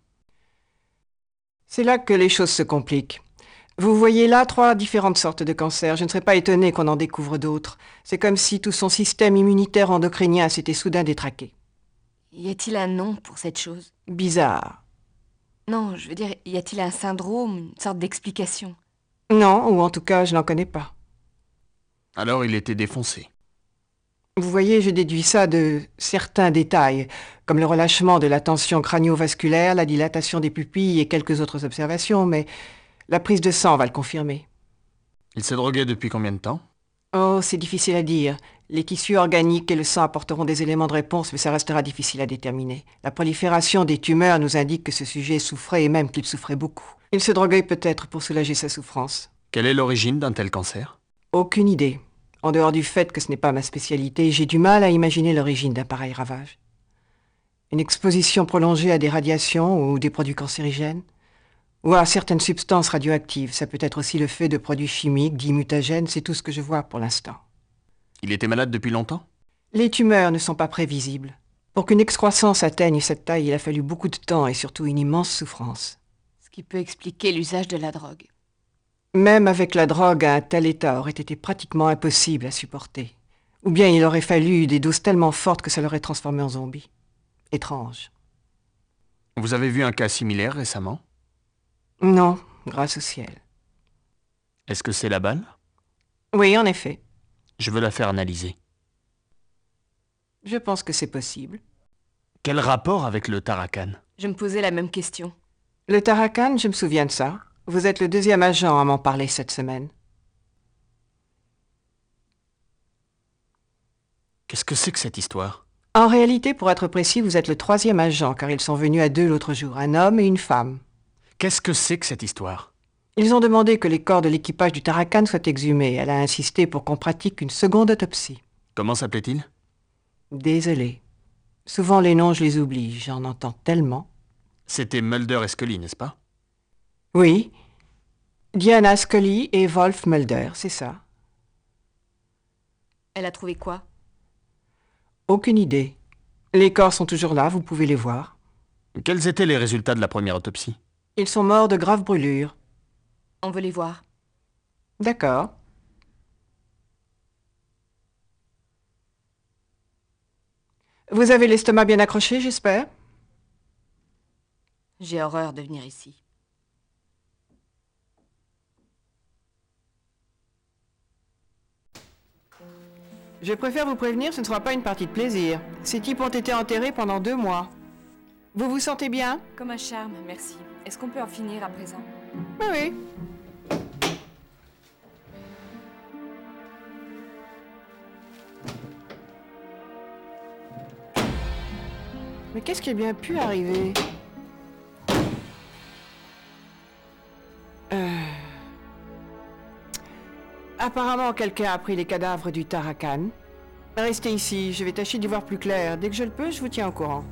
C'est là que les choses se compliquent. Vous voyez là trois différentes sortes de cancers. Je ne serais pas étonné qu'on en découvre d'autres. C'est comme si tout son système immunitaire endocrinien s'était soudain détraqué. Y a-t-il un nom pour cette chose? Bizarre. Non, je veux dire, y a-t-il un syndrome, une sorte d'explication? Non, ou en tout cas, je n'en connais pas. Alors il était défoncé. Vous voyez, je déduis ça de certains détails, comme le relâchement de la tension crânio-vasculaire, la dilatation des pupilles et quelques autres observations, mais la prise de sang va le confirmer. Il s'est drogué depuis combien de temps? Oh, c'est difficile à dire. Les tissus organiques et le sang apporteront des éléments de réponse, mais ça restera difficile à déterminer. La prolifération des tumeurs nous indique que ce sujet souffrait et même qu'il souffrait beaucoup. Il se droguait peut-être pour soulager sa souffrance. Quelle est l'origine d'un tel cancer? Aucune idée. En dehors du fait que ce n'est pas ma spécialité, j'ai du mal à imaginer l'origine d'un pareil ravage. Une exposition prolongée à des radiations ou des produits cancérigènes? Ou à certaines substances radioactives. Ça peut être aussi le fait de produits chimiques, dits mutagènes, c'est tout ce que je vois pour l'instant. Il était malade depuis longtemps? Les tumeurs ne sont pas prévisibles. Pour qu'une excroissance atteigne cette taille, il a fallu beaucoup de temps et surtout une immense souffrance. Ce qui peut expliquer l'usage de la drogue. Même avec la drogue, un tel état aurait été pratiquement impossible à supporter. Ou bien il aurait fallu des doses tellement fortes que ça l'aurait transformé en zombie. Étrange. Vous avez vu un cas similaire récemment? Non, grâce au ciel. Est-ce que c'est la balle? Oui, en effet. Je veux la faire analyser. Je pense que c'est possible. Quel rapport avec le Tarakan? Je me posais la même question. Le Tarakan, je me souviens de ça. Vous êtes le deuxième agent à m'en parler cette semaine. Qu'est-ce que c'est que cette histoire? En réalité, pour être précis, vous êtes le troisième agent, car ils sont venus à deux l'autre jour, un homme et une femme. Qu'est-ce que c'est que cette histoire? Ils ont demandé que les corps de l'équipage du Tarakan soient exhumés. Elle a insisté pour qu'on pratique une seconde autopsie. Comment s'appelait-il? Désolé. Souvent les noms, je les oublie. J'en entends tellement. C'était Mulder et Scully, n'est-ce pas? Oui. Diana Scully et Wolf Mulder, c'est ça. Elle a trouvé quoi? Aucune idée. Les corps sont toujours là, vous pouvez les voir. Quels étaient les résultats de la première autopsie? Ils sont morts de graves brûlures. On veut les voir. D'accord. Vous avez l'estomac bien accroché, j'espère? J'ai horreur de venir ici. Je préfère vous prévenir, ce ne sera pas une partie de plaisir. Ces types ont été enterrés pendant deux mois. Vous vous sentez bien? Comme un charme, merci. Est-ce qu'on peut en finir à présent? Oui, oui. Mais qu'est-ce qui a bien pu arriver? euh... Apparemment, quelqu'un a pris les cadavres du Tarakan. Restez ici, je vais tâcher d'y voir plus clair. Dès que je le peux, je vous tiens au courant.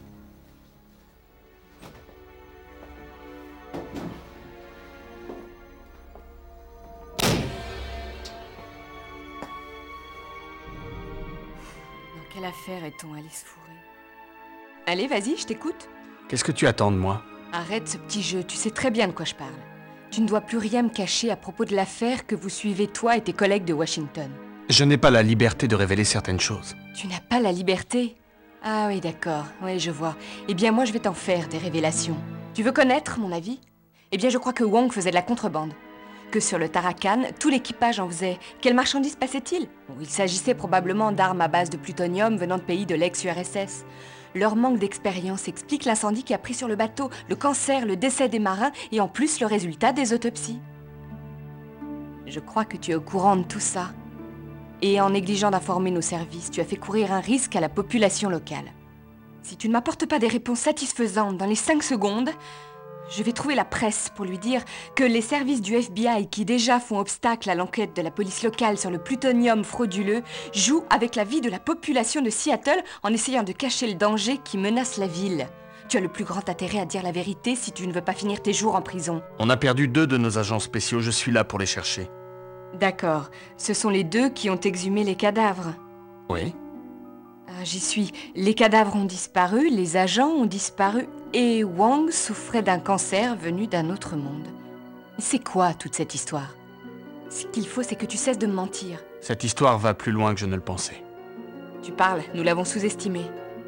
Dans quelle affaire est-on allé se fourrer? Allez, vas-y, je t'écoute. Qu'est-ce que tu attends de moi? Arrête ce petit jeu, tu sais très bien de quoi je parle. Tu ne dois plus rien me cacher à propos de l'affaire que vous suivez toi et tes collègues de Washington. Je n'ai pas la liberté de révéler certaines choses. Tu n'as pas la liberté? Ah oui, d'accord, oui, je vois. Eh bien, moi, je vais t'en faire des révélations. Tu veux connaître mon avis? Eh bien, je crois que Wong faisait de la contrebande. Que sur le Tarakan, tout l'équipage en faisait. Quelles marchandises passait-il? Bon, il s'agissait probablement d'armes à base de plutonium venant de pays de l'ex-U R S S. Leur manque d'expérience explique l'incendie qui a pris sur le bateau, le cancer, le décès des marins et en plus le résultat des autopsies. Je crois que tu es au courant de tout ça. Et en négligeant d'informer nos services, tu as fait courir un risque à la population locale. Si tu ne m'apportes pas des réponses satisfaisantes dans les cinq secondes, je vais trouver la presse pour lui dire que les services du F B I qui déjà font obstacle à l'enquête de la police locale sur le plutonium frauduleux jouent avec la vie de la population de Seattle en essayant de cacher le danger qui menace la ville. Tu as le plus grand intérêt à dire la vérité si tu ne veux pas finir tes jours en prison. On a perdu deux de nos agents spéciaux, je suis là pour les chercher. D'accord, ce sont les deux qui ont exhumé les cadavres. Oui. Ah, j'y suis. Les cadavres ont disparu, les agents ont disparu et Wong souffrait d'un cancer venu d'un autre monde. C'est quoi toute cette histoire? Ce qu'il faut, c'est que tu cesses de me mentir. Cette histoire va plus loin que je ne le pensais. Tu parles, nous l'avons sous-estimé.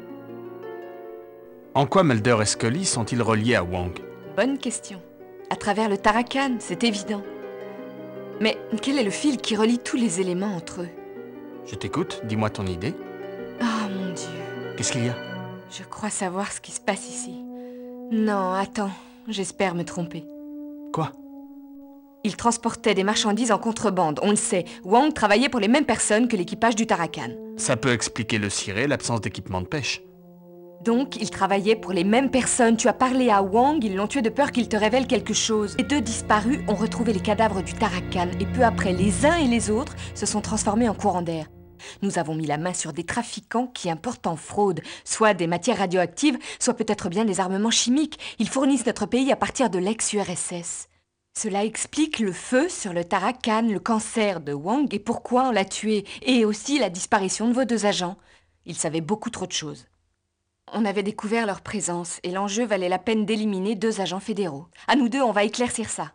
En quoi Mulder et Scully sont-ils reliés à Wong? Bonne question. À travers le Tarakan, c'est évident. Mais quel est le fil qui relie tous les éléments entre eux? Je t'écoute, dis-moi ton idée. Oh mon Dieu. Qu'est-ce qu'il y a? Je crois savoir ce qui se passe ici. Non, attends, j'espère me tromper. Quoi? Ils transportaient des marchandises en contrebande, on le sait. Wong travaillait pour les mêmes personnes que l'équipage du Tarakan. Ça peut expliquer le ciré, l'absence d'équipement de pêche. Donc, ils travaillaient pour les mêmes personnes. Tu as parlé à Wong, ils l'ont tué de peur qu'il te révèle quelque chose. Les deux disparus ont retrouvé les cadavres du Tarakan et peu après, les uns et les autres se sont transformés en courant d'air. Nous avons mis la main sur des trafiquants qui importent en fraude, soit des matières radioactives, soit peut-être bien des armements chimiques. Ils fournissent notre pays à partir de l'ex-U R S S. Cela explique le feu sur le Tarakan, le cancer de Wong et pourquoi on l'a tué, et aussi la disparition de vos deux agents. Ils savaient beaucoup trop de choses. On avait découvert leur présence et l'enjeu valait la peine d'éliminer deux agents fédéraux. À nous deux, on va éclaircir ça.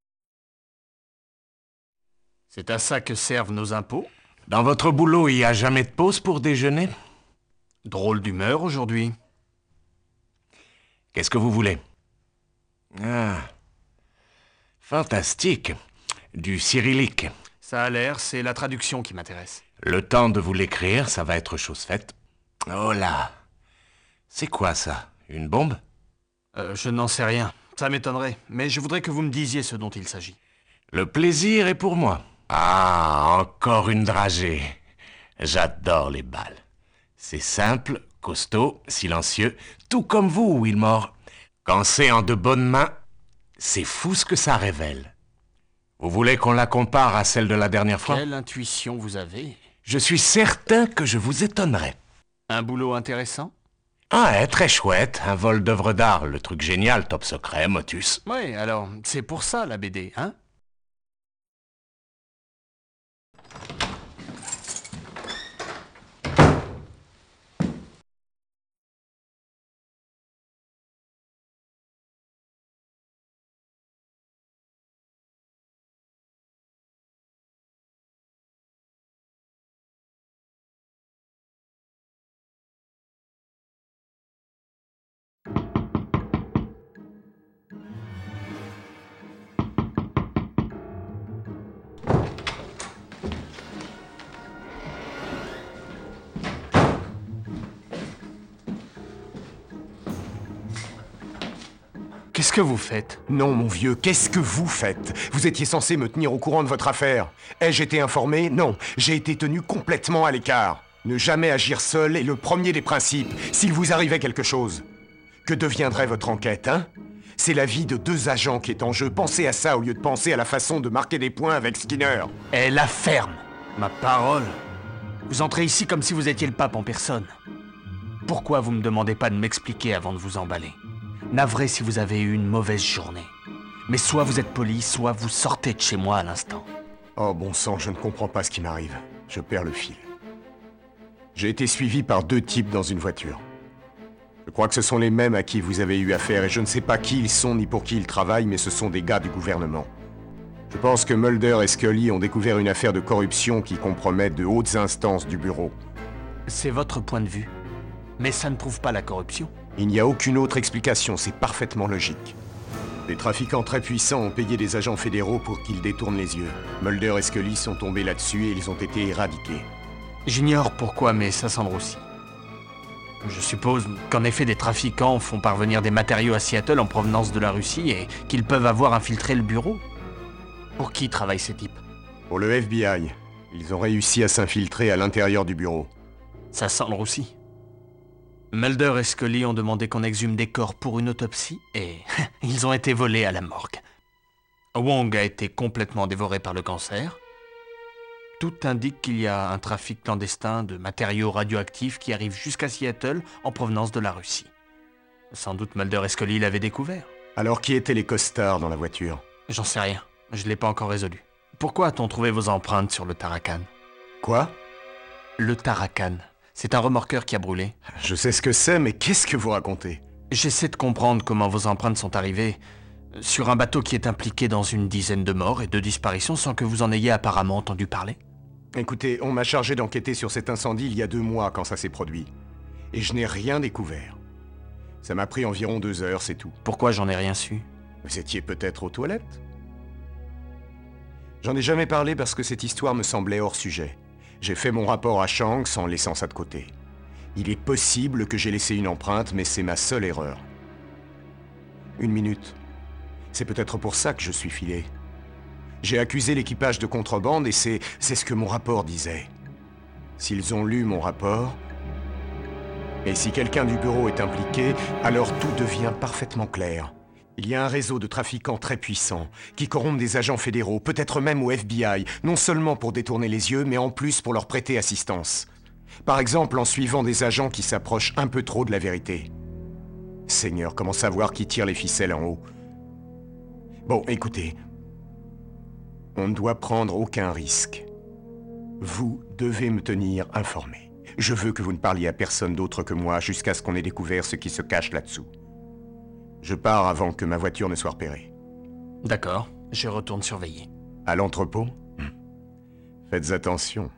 C'est à ça que servent nos impôts? Dans votre boulot, il n'y a jamais de pause pour déjeuner? Drôle d'humeur aujourd'hui. Qu'est-ce que vous voulez? Ah, fantastique. Du cyrillique. Ça a l'air, c'est la traduction qui m'intéresse. Le temps de vous l'écrire, ça va être chose faite. Oh là! C'est quoi ça? Une bombe? euh, Je n'en sais rien. Ça m'étonnerait. Mais je voudrais que vous me disiez ce dont il s'agit. Le plaisir est pour moi. Ah, encore une dragée. J'adore les balles. C'est simple, costaud, silencieux, tout comme vous, Wilmore. Quand c'est en de bonnes mains, c'est fou ce que ça révèle. Vous voulez qu'on la compare à celle de la dernière fois? Quelle intuition vous avez? Je suis certain que je vous étonnerai. Un boulot intéressant? Ah, très chouette, un vol d'œuvres d'art, le truc génial, top secret, motus. Oui, alors, c'est pour ça la B D, hein? que vous faites? Non, mon vieux, qu'est-ce que vous faites? Vous étiez censé me tenir au courant de votre affaire. Ai-je été informé? Non, j'ai été tenu complètement à l'écart. Ne jamais agir seul est le premier des principes, s'il vous arrivait quelque chose. Que deviendrait votre enquête, hein? C'est la vie de deux agents qui est en jeu. Pensez à ça au lieu de penser à la façon de marquer des points avec Skinner. Elle la ferme. Ma parole. Vous entrez ici comme si vous étiez le pape en personne. Pourquoi vous me demandez pas de m'expliquer avant de vous emballer? Navré si vous avez eu une mauvaise journée. Mais soit vous êtes poli, soit vous sortez de chez moi à l'instant. Oh bon sang, je ne comprends pas ce qui m'arrive. Je perds le fil. J'ai été suivi par deux types dans une voiture. Je crois que ce sont les mêmes à qui vous avez eu affaire, et je ne sais pas qui ils sont ni pour qui ils travaillent, mais ce sont des gars du gouvernement. Je pense que Mulder et Scully ont découvert une affaire de corruption qui compromet de hautes instances du bureau. C'est votre point de vue. Mais ça ne prouve pas la corruption. Il n'y a aucune autre explication, c'est parfaitement logique. Des trafiquants très puissants ont payé des agents fédéraux pour qu'ils détournent les yeux. Mulder et Scully sont tombés là-dessus et ils ont été éradiqués. J'ignore pourquoi, mais ça semble aussi. Je suppose qu'en effet des trafiquants font parvenir des matériaux à Seattle en provenance de la Russie et qu'ils peuvent avoir infiltré le bureau. Pour qui travaillent ces types? Pour le F B I. Ils ont réussi à s'infiltrer à l'intérieur du bureau. Ça sent le roussi. Mulder et Scully ont demandé qu'on exhume des corps pour une autopsie et ils ont été volés à la morgue. Wong a été complètement dévoré par le cancer. Tout indique qu'il y a un trafic clandestin de matériaux radioactifs qui arrive jusqu'à Seattle en provenance de la Russie. Sans doute Mulder et Scully l'avaient découvert. Alors qui étaient les costards dans la voiture? J'en sais rien. Je l'ai pas encore résolu. Pourquoi a-t-on trouvé vos empreintes sur le Tarakan? Quoi? Le Tarakan. C'est un remorqueur qui a brûlé. Je sais ce que c'est, mais qu'est-ce que vous racontez? J'essaie de comprendre comment vos empreintes sont arrivées sur un bateau qui est impliqué dans une dizaine de morts et de disparitions sans que vous en ayez apparemment entendu parler. Écoutez, on m'a chargé d'enquêter sur cet incendie il y a deux mois quand ça s'est produit. Et je n'ai rien découvert. Ça m'a pris environ deux heures, c'est tout. Pourquoi j'en ai rien su? Vous étiez peut-être aux toilettes? J'en ai jamais parlé parce que cette histoire me semblait hors sujet. J'ai fait mon rapport à Shanks en laissant ça de côté. Il est possible que j'ai laissé une empreinte, mais c'est ma seule erreur. Une minute. C'est peut-être pour ça que je suis filé. J'ai accusé l'équipage de contrebande et c'est, c'est ce que mon rapport disait. S'ils ont lu mon rapport, et si quelqu'un du bureau est impliqué, alors tout devient parfaitement clair. Il y a un réseau de trafiquants très puissant, qui corrompent des agents fédéraux, peut-être même au F B I, non seulement pour détourner les yeux, mais en plus pour leur prêter assistance. Par exemple en suivant des agents qui s'approchent un peu trop de la vérité. Seigneur, comment savoir qui tire les ficelles en haut? Bon, écoutez. On ne doit prendre aucun risque. Vous devez me tenir informé. Je veux que vous ne parliez à personne d'autre que moi jusqu'à ce qu'on ait découvert ce qui se cache là-dessous. Je pars avant que ma voiture ne soit repérée. D'accord, je retourne surveiller. À l'entrepôt? Faites attention.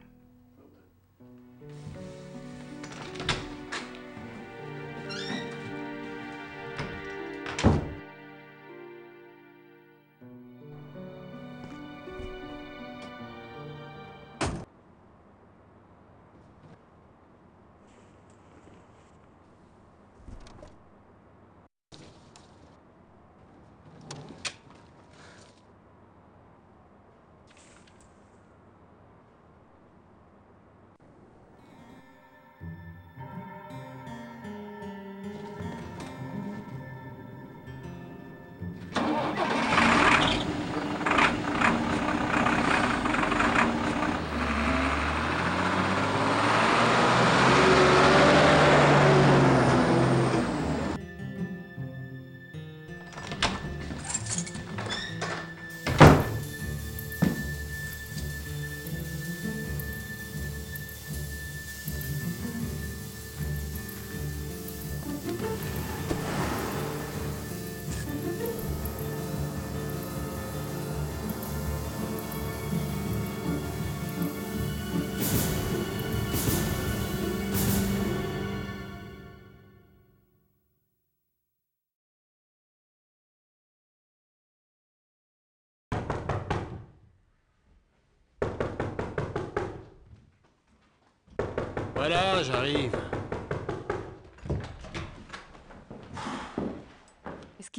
Voilà, j'arrive.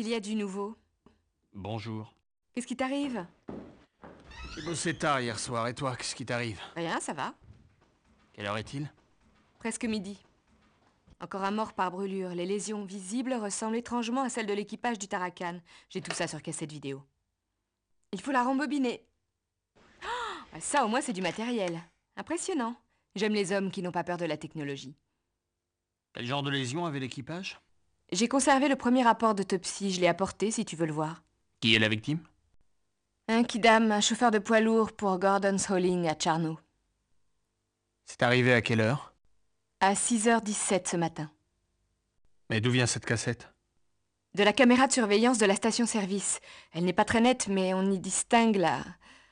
qu'il y a du nouveau? Bonjour. Qu'est-ce qui t'arrive? J'ai bossé tard hier soir, et toi, qu'est-ce qui t'arrive? Rien, ça va. Quelle heure est-il? Presque midi. Encore un mort par brûlure. Les lésions visibles ressemblent étrangement à celles de l'équipage du Tarakan. J'ai tout ça sur cassette vidéo. Il faut la rembobiner. Oh, ça, au moins, c'est du matériel. Impressionnant. J'aime les hommes qui n'ont pas peur de la technologie. Quel genre de lésion avait l'équipage? J'ai conservé le premier rapport d'autopsie. Je l'ai apporté, si tu veux le voir. Qui est la victime? Un kidam, un chauffeur de poids lourd pour Gordon's Hauling à Charno. C'est arrivé à quelle heure? À six heures dix-sept ce matin. Mais d'où vient cette cassette? De la caméra de surveillance de la station-service. Elle n'est pas très nette, mais on y distingue la...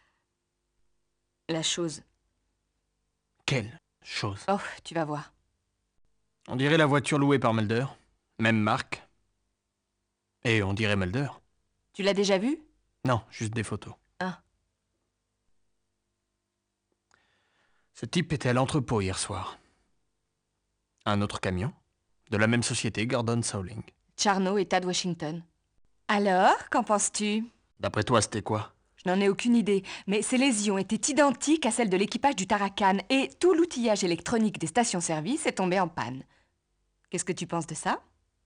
la chose. Quelle chose? Oh, tu vas voir. On dirait la voiture louée par Mulder. Même marque. Et on dirait Mulder. Tu l'as déjà vue? Non, juste des photos. Ah. Ce type était à l'entrepôt hier soir. Un autre camion, de la même société, Gordon's Hauling. Charno et Tad Washington. Alors, qu'en penses-tu? D'après toi, c'était quoi? Je n'en ai aucune idée, mais ces lésions étaient identiques à celles de l'équipage du Tarakan et tout l'outillage électronique des stations-service est tombé en panne. Qu'est-ce que tu penses de ça?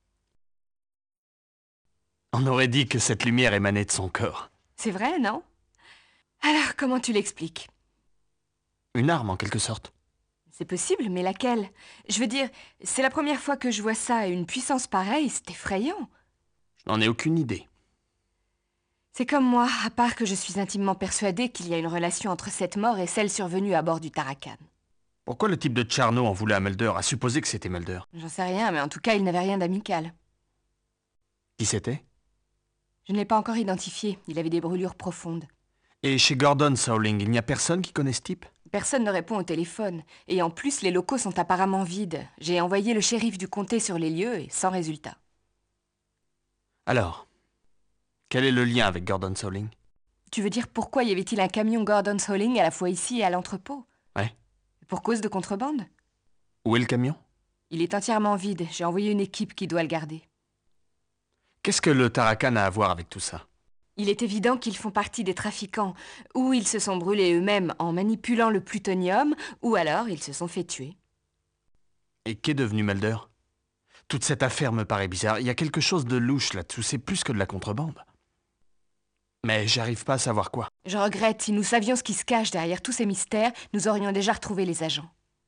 On aurait dit que cette lumière émanait de son corps. C'est vrai, non? Alors, comment tu l'expliques? Une arme, en quelque sorte. C'est possible, mais laquelle? Je veux dire, c'est la première fois que je vois ça, et une puissance pareille, c'est effrayant. Je n'en ai aucune idée. C'est comme moi, à part que je suis intimement persuadée qu'il y a une relation entre cette mort et celle survenue à bord du Tarakan. Pourquoi le type de Charno en voulait à Mulder, a supposé que c'était Mulder? J'en sais rien, mais en tout cas, il n'avait rien d'amical. Qui c'était? Je ne l'ai pas encore identifié, il avait des brûlures profondes. Et chez Gordon's Hauling, il n'y a personne qui connaît ce type? Personne ne répond au téléphone. Et en plus, les locaux sont apparemment vides. J'ai envoyé le shérif du comté sur les lieux et sans résultat. Alors, quel est le lien avec Gordon's Hauling? Tu veux dire pourquoi y avait-il un camion Gordon's Hauling à la fois ici et à l'entrepôt? Ouais. Pour cause de contrebande? Où est le camion? Il est entièrement vide. J'ai envoyé une équipe qui doit le garder. Qu'est-ce que le Tarakan a à voir avec tout ça? Il est évident qu'ils font partie des trafiquants, ou ils se sont brûlés eux-mêmes en manipulant le plutonium, ou alors ils se sont fait tuer. Et qu'est devenu Mulder? Toute cette affaire me paraît bizarre. Il y a quelque chose de louche là-dessous, c'est plus que de la contrebande. Mais j'arrive pas à savoir quoi. Je regrette, si nous savions ce qui se cache derrière tous ces mystères, nous aurions déjà retrouvé les agents.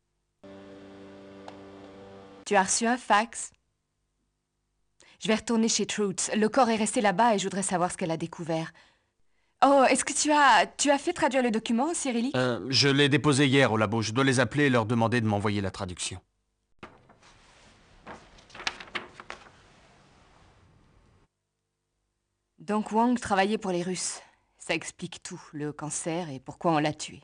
Tu as reçu un fax? Je vais retourner chez Truth. Le corps est resté là-bas et je voudrais savoir ce qu'elle a découvert. Oh, est-ce que tu as... tu as fait traduire le document, cyrillique? euh, Je l'ai déposé hier au labo. Je dois les appeler et leur demander de m'envoyer la traduction. Donc Wang travaillait pour les Russes. Ça explique tout, le cancer et pourquoi on l'a tué.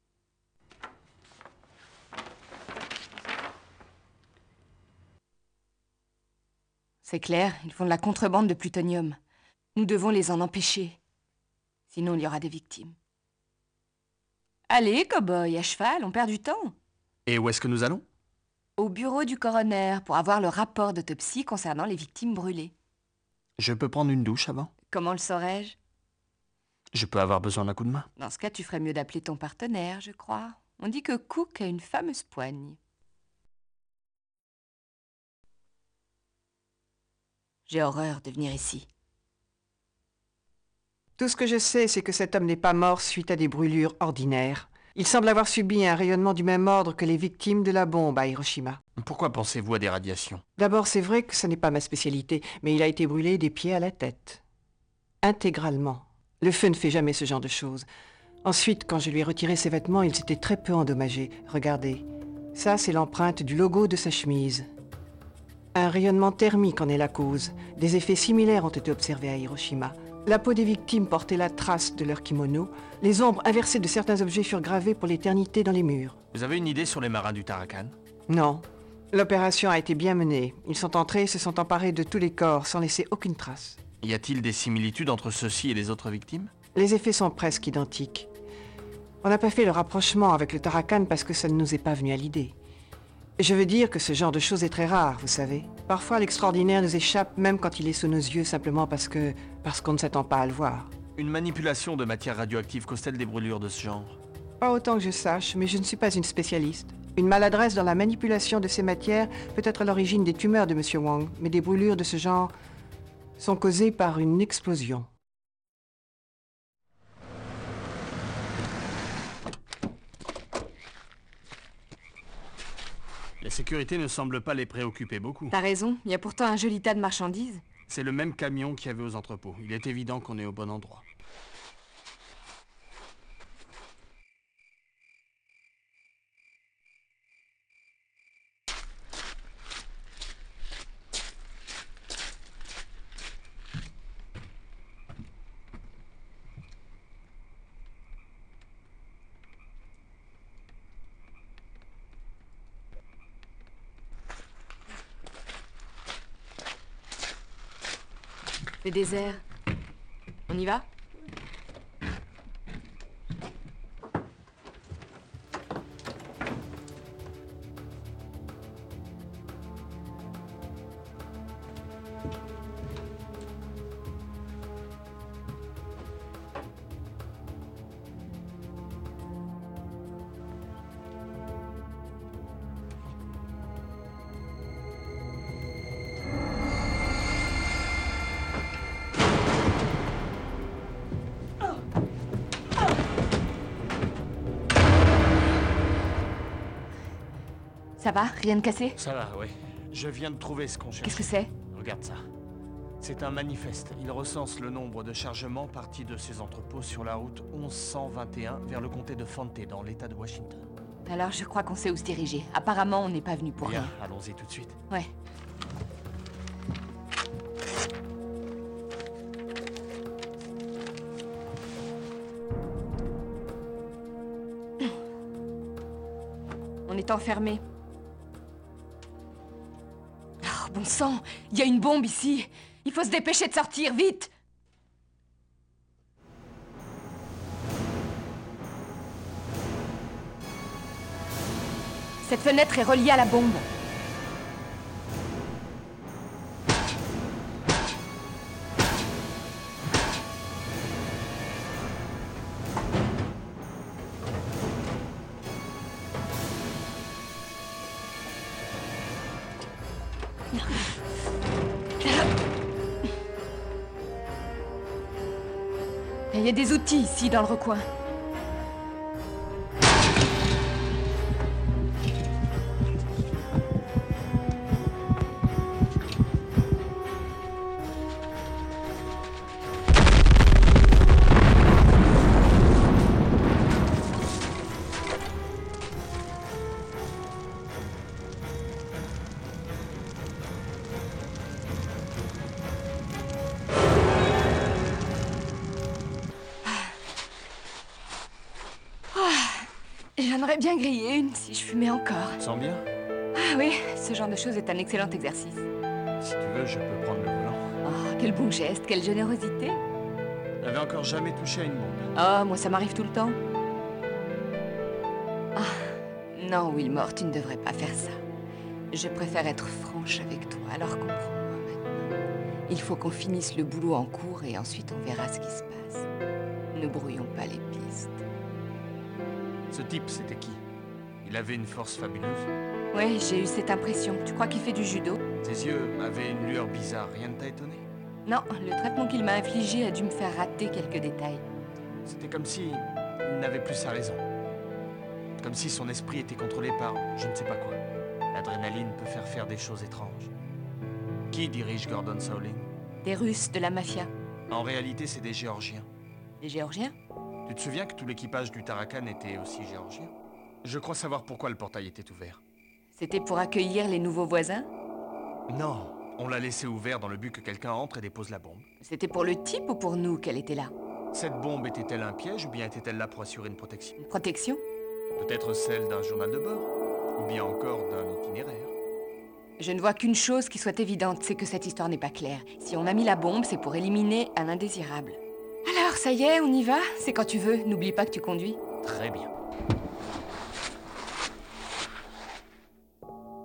C'est clair, ils font de la contrebande de plutonium. Nous devons les en empêcher. Sinon, il y aura des victimes. Allez, cow-boy, à cheval, on perd du temps. Et où est-ce que nous allons? Au bureau du coroner, pour avoir le rapport d'autopsie concernant les victimes brûlées. Je peux prendre une douche avant? Comment le saurais-je? Je peux avoir besoin d'un coup de main. Dans ce cas, tu ferais mieux d'appeler ton partenaire, je crois. On dit que Cook a une fameuse poigne. J'ai horreur de venir ici. Tout ce que je sais, c'est que cet homme n'est pas mort suite à des brûlures ordinaires. Il semble avoir subi un rayonnement du même ordre que les victimes de la bombe à Hiroshima. Pourquoi pensez-vous à des radiations? D'abord, c'est vrai que ce n'est pas ma spécialité, mais il a été brûlé des pieds à la tête. Intégralement. Le feu ne fait jamais ce genre de choses. Ensuite, quand je lui ai retiré ses vêtements, il s'était très peu endommagé. Regardez. Ça, c'est l'empreinte du logo de sa chemise. Un rayonnement thermique en est la cause. Des effets similaires ont été observés à Hiroshima. La peau des victimes portait la trace de leur kimono. Les ombres inversées de certains objets furent gravées pour l'éternité dans les murs. Vous avez une idée sur les marins du Tarakan? Non. L'opération a été bien menée. Ils sont entrés et se sont emparés de tous les corps sans laisser aucune trace. Y a-t-il des similitudes entre ceux-ci et les autres victimes? Les effets sont presque identiques. On n'a pas fait le rapprochement avec le Tarakan parce que ça ne nous est pas venu à l'idée. Je veux dire que ce genre de choses est très rare, vous savez. Parfois, l'extraordinaire nous échappe même quand il est sous nos yeux, simplement parce que... parce qu'on ne s'attend pas à le voir. Une manipulation de matière radioactive cause-t-elle des brûlures de ce genre? Pas autant que je sache, mais je ne suis pas une spécialiste. Une maladresse dans la manipulation de ces matières peut être à l'origine des tumeurs de monsieur Wong, mais des brûlures de ce genre sont causées par une explosion. La sécurité ne semble pas les préoccuper beaucoup. T'as raison, il y a pourtant un joli tas de marchandises. C'est le même camion qu'il y avait aux entrepôts. Il est évident qu'on est au bon endroit. C'est désert. On y va? Ça va? Rien de cassé? Ça va, oui. Je viens de trouver ce qu'on cherche. Qu'est-ce que c'est? Regarde ça. C'est un manifeste. Il recense le nombre de chargements partis de ces entrepôts sur la route onze cent vingt et un vers le comté de Fante dans l'état de Washington. Alors je crois qu'on sait où se diriger. Apparemment, on n'est pas venu pour Bien, rien. allons-y tout de suite. Ouais. On est enfermé. Oh, bon sang, il y a une bombe ici. Il faut se dépêcher de sortir, vite. Cette fenêtre est reliée à la bombe. Il y a des outils ici dans le recoin. J'aimerais bien griller une si je fumais encore. Tu sens bien? Ah oui, ce genre de choses est un excellent exercice. Si tu veux, je peux prendre le volant. Oh, quel bon geste, quelle générosité. N'avais encore jamais touché à une bombe. Oh, moi ça m'arrive tout le temps. Ah, non, Wilmore, tu ne devrais pas faire ça. Je préfère être franche avec toi, alors comprends-moi maintenant. Il faut qu'on finisse le boulot en cours et ensuite on verra ce qui se passe. Ne brouillons pas les pistes. Ce type, c'était qui? Il avait une force fabuleuse. Oui, j'ai eu cette impression. Tu crois qu'il fait du judo? Ses yeux avaient une lueur bizarre. Rien ne t'a étonné? Non, le traitement qu'il m'a infligé a dû me faire rater quelques détails. C'était comme si il n'avait plus sa raison. Comme si son esprit était contrôlé par je ne sais pas quoi. L'adrénaline peut faire faire des choses étranges. Qui dirige Gordon Sowling? Des Russes, de la mafia. En réalité, c'est des Géorgiens. Des Géorgiens? Tu te souviens que tout l'équipage du Tarakan était aussi géorgien? Je crois savoir pourquoi le portail était ouvert. C'était pour accueillir les nouveaux voisins? Non, on l'a laissé ouvert dans le but que quelqu'un entre et dépose la bombe. C'était pour le type ou pour nous qu'elle était là? Cette bombe était-elle un piège ou bien était-elle là pour assurer une protection? Une protection? Peut-être celle d'un journal de bord, ou bien encore d'un itinéraire. Je ne vois qu'une chose qui soit évidente, c'est que cette histoire n'est pas claire. Si on a mis la bombe, c'est pour éliminer un indésirable. Alors, ça y est, on y va? C'est quand tu veux, n'oublie pas que tu conduis. Très bien.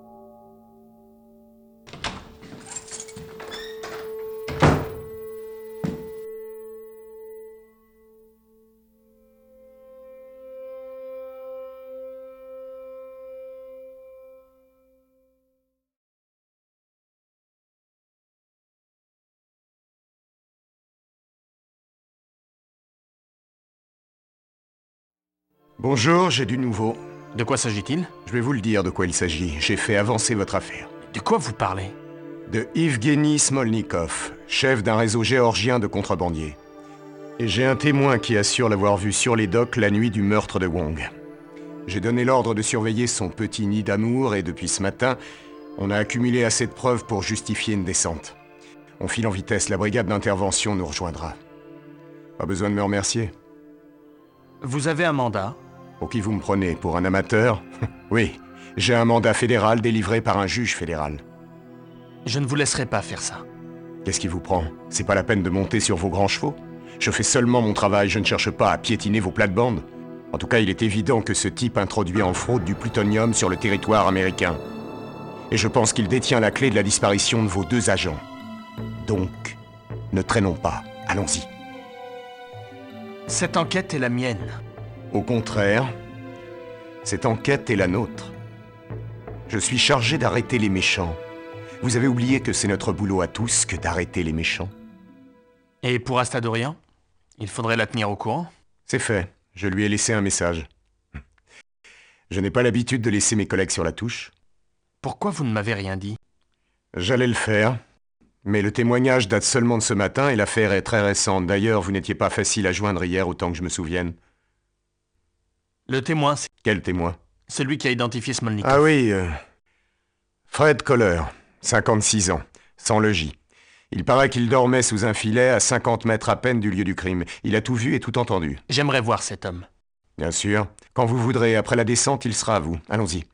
Bonjour, j'ai du nouveau. De quoi s'agit-il? Je vais vous le dire de quoi il s'agit. J'ai fait avancer votre affaire. De quoi vous parlez? De Evgeny Smolnikov, chef d'un réseau géorgien de contrebandiers. Et j'ai un témoin qui assure l'avoir vu sur les docks la nuit du meurtre de Wong. J'ai donné l'ordre de surveiller son petit nid d'amour et depuis ce matin, on a accumulé assez de preuves pour justifier une descente. On file en vitesse, la brigade d'intervention nous rejoindra. Pas besoin de me remercier. Vous avez un mandat? Pour qui vous me prenez? Pour un amateur? Oui, j'ai un mandat fédéral délivré par un juge fédéral. Je ne vous laisserai pas faire ça. Qu'est-ce qui vous prend? C'est pas la peine de monter sur vos grands chevaux? Je fais seulement mon travail, je ne cherche pas à piétiner vos plates-bandes. En tout cas, il est évident que ce type introduit en fraude du plutonium sur le territoire américain. Et je pense qu'il détient la clé de la disparition de vos deux agents. Donc, ne traînons pas, allons-y. Cette enquête est la mienne. Au contraire, cette enquête est la nôtre. Je suis chargé d'arrêter les méchants. Vous avez oublié que c'est notre boulot à tous que d'arrêter les méchants. Et pour Astadorian? Il faudrait la tenir au courant? C'est fait. Je lui ai laissé un message. Je n'ai pas l'habitude de laisser mes collègues sur la touche. Pourquoi vous ne m'avez rien dit? J'allais le faire. Mais le témoignage date seulement de ce matin et l'affaire est très récente. D'ailleurs, vous n'étiez pas facile à joindre hier, autant que je me souvienne. Le témoin, c'est... Quel témoin? Celui qui a identifié Smolnikov. Ah oui, euh... Fred Kohler, cinquante-six ans, sans logis. Il paraît qu'il dormait sous un filet à cinquante mètres à peine du lieu du crime. Il a tout vu et tout entendu. J'aimerais voir cet homme. Bien sûr. Quand vous voudrez, après la descente, il sera à vous. Allons-y.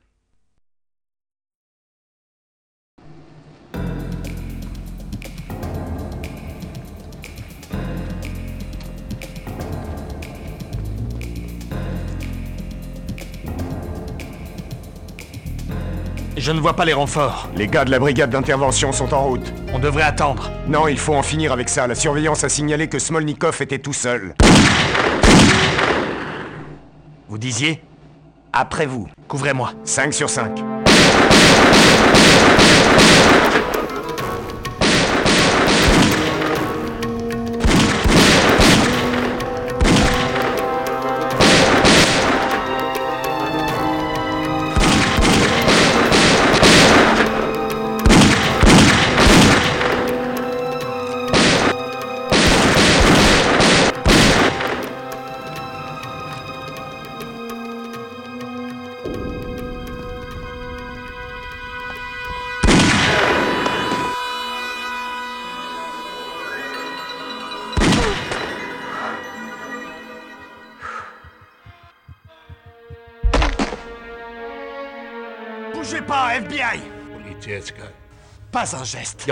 Je ne vois pas les renforts. Les gars de la brigade d'intervention sont en route. On devrait attendre. Non, il faut en finir avec ça. La surveillance a signalé que Smolnikov était tout seul. Vous disiez? Après vous. Couvrez-moi. cinq sur cinq. Bougez pas, F B I! Pas un geste.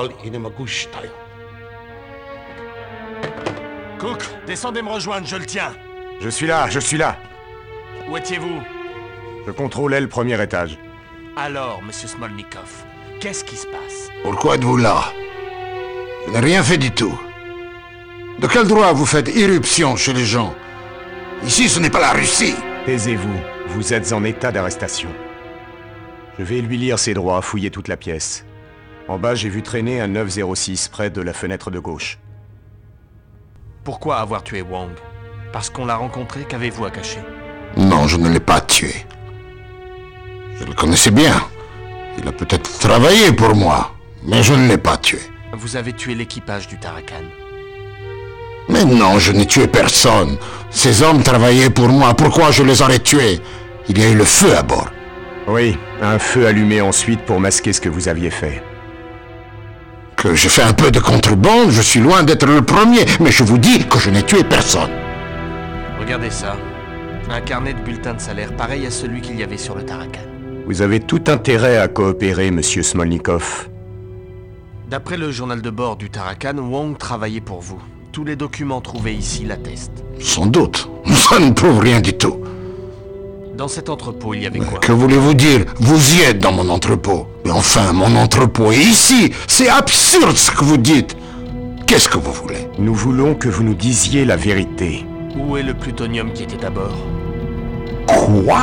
Cook, descendez me rejoindre, je le tiens. Je suis là, je suis là. Où étiez-vous? Je contrôlais le premier étage. Alors, monsieur Smolnikov, qu'est-ce qui se passe? Pourquoi êtes-vous là? Je n'ai rien fait du tout. De quel droit vous faites irruption chez les gens? Ici, ce n'est pas la Russie. Taisez-vous, vous êtes en état d'arrestation. Je vais lui lire ses droits, fouiller toute la pièce. En bas, j'ai vu traîner un neuf zéro six près de la fenêtre de gauche. Pourquoi avoir tué Wong? Parce qu'on l'a rencontré, qu'avez-vous à cacher? Non, je ne l'ai pas tué. Je le connaissais bien. Il a peut-être travaillé pour moi, mais je ne l'ai pas tué. Vous avez tué l'équipage du Tarakan. Mais non, je n'ai tué personne. Ces hommes travaillaient pour moi. Pourquoi je les aurais tués? Il y a eu le feu à bord. Oui, un feu allumé ensuite pour masquer ce que vous aviez fait. Que j'ai fait un peu de contrebande, je suis loin d'être le premier, mais je vous dis que je n'ai tué personne. Regardez ça. Un carnet de bulletin de salaire pareil à celui qu'il y avait sur le Tarakan. Vous avez tout intérêt à coopérer, monsieur Smolnikov. D'après le journal de bord du Tarakan, Wong travaillait pour vous. Tous les documents trouvés ici l'attestent. Sans doute. Ça ne prouve rien du tout. Dans cet entrepôt, il y avait quoi? Que voulez-vous dire? Vous y êtes dans mon entrepôt. Mais enfin, mon entrepôt est ici. C'est absurde ce que vous dites. Qu'est-ce que vous voulez? Nous voulons que vous nous disiez la vérité. Où est le plutonium qui était à bord? Quoi?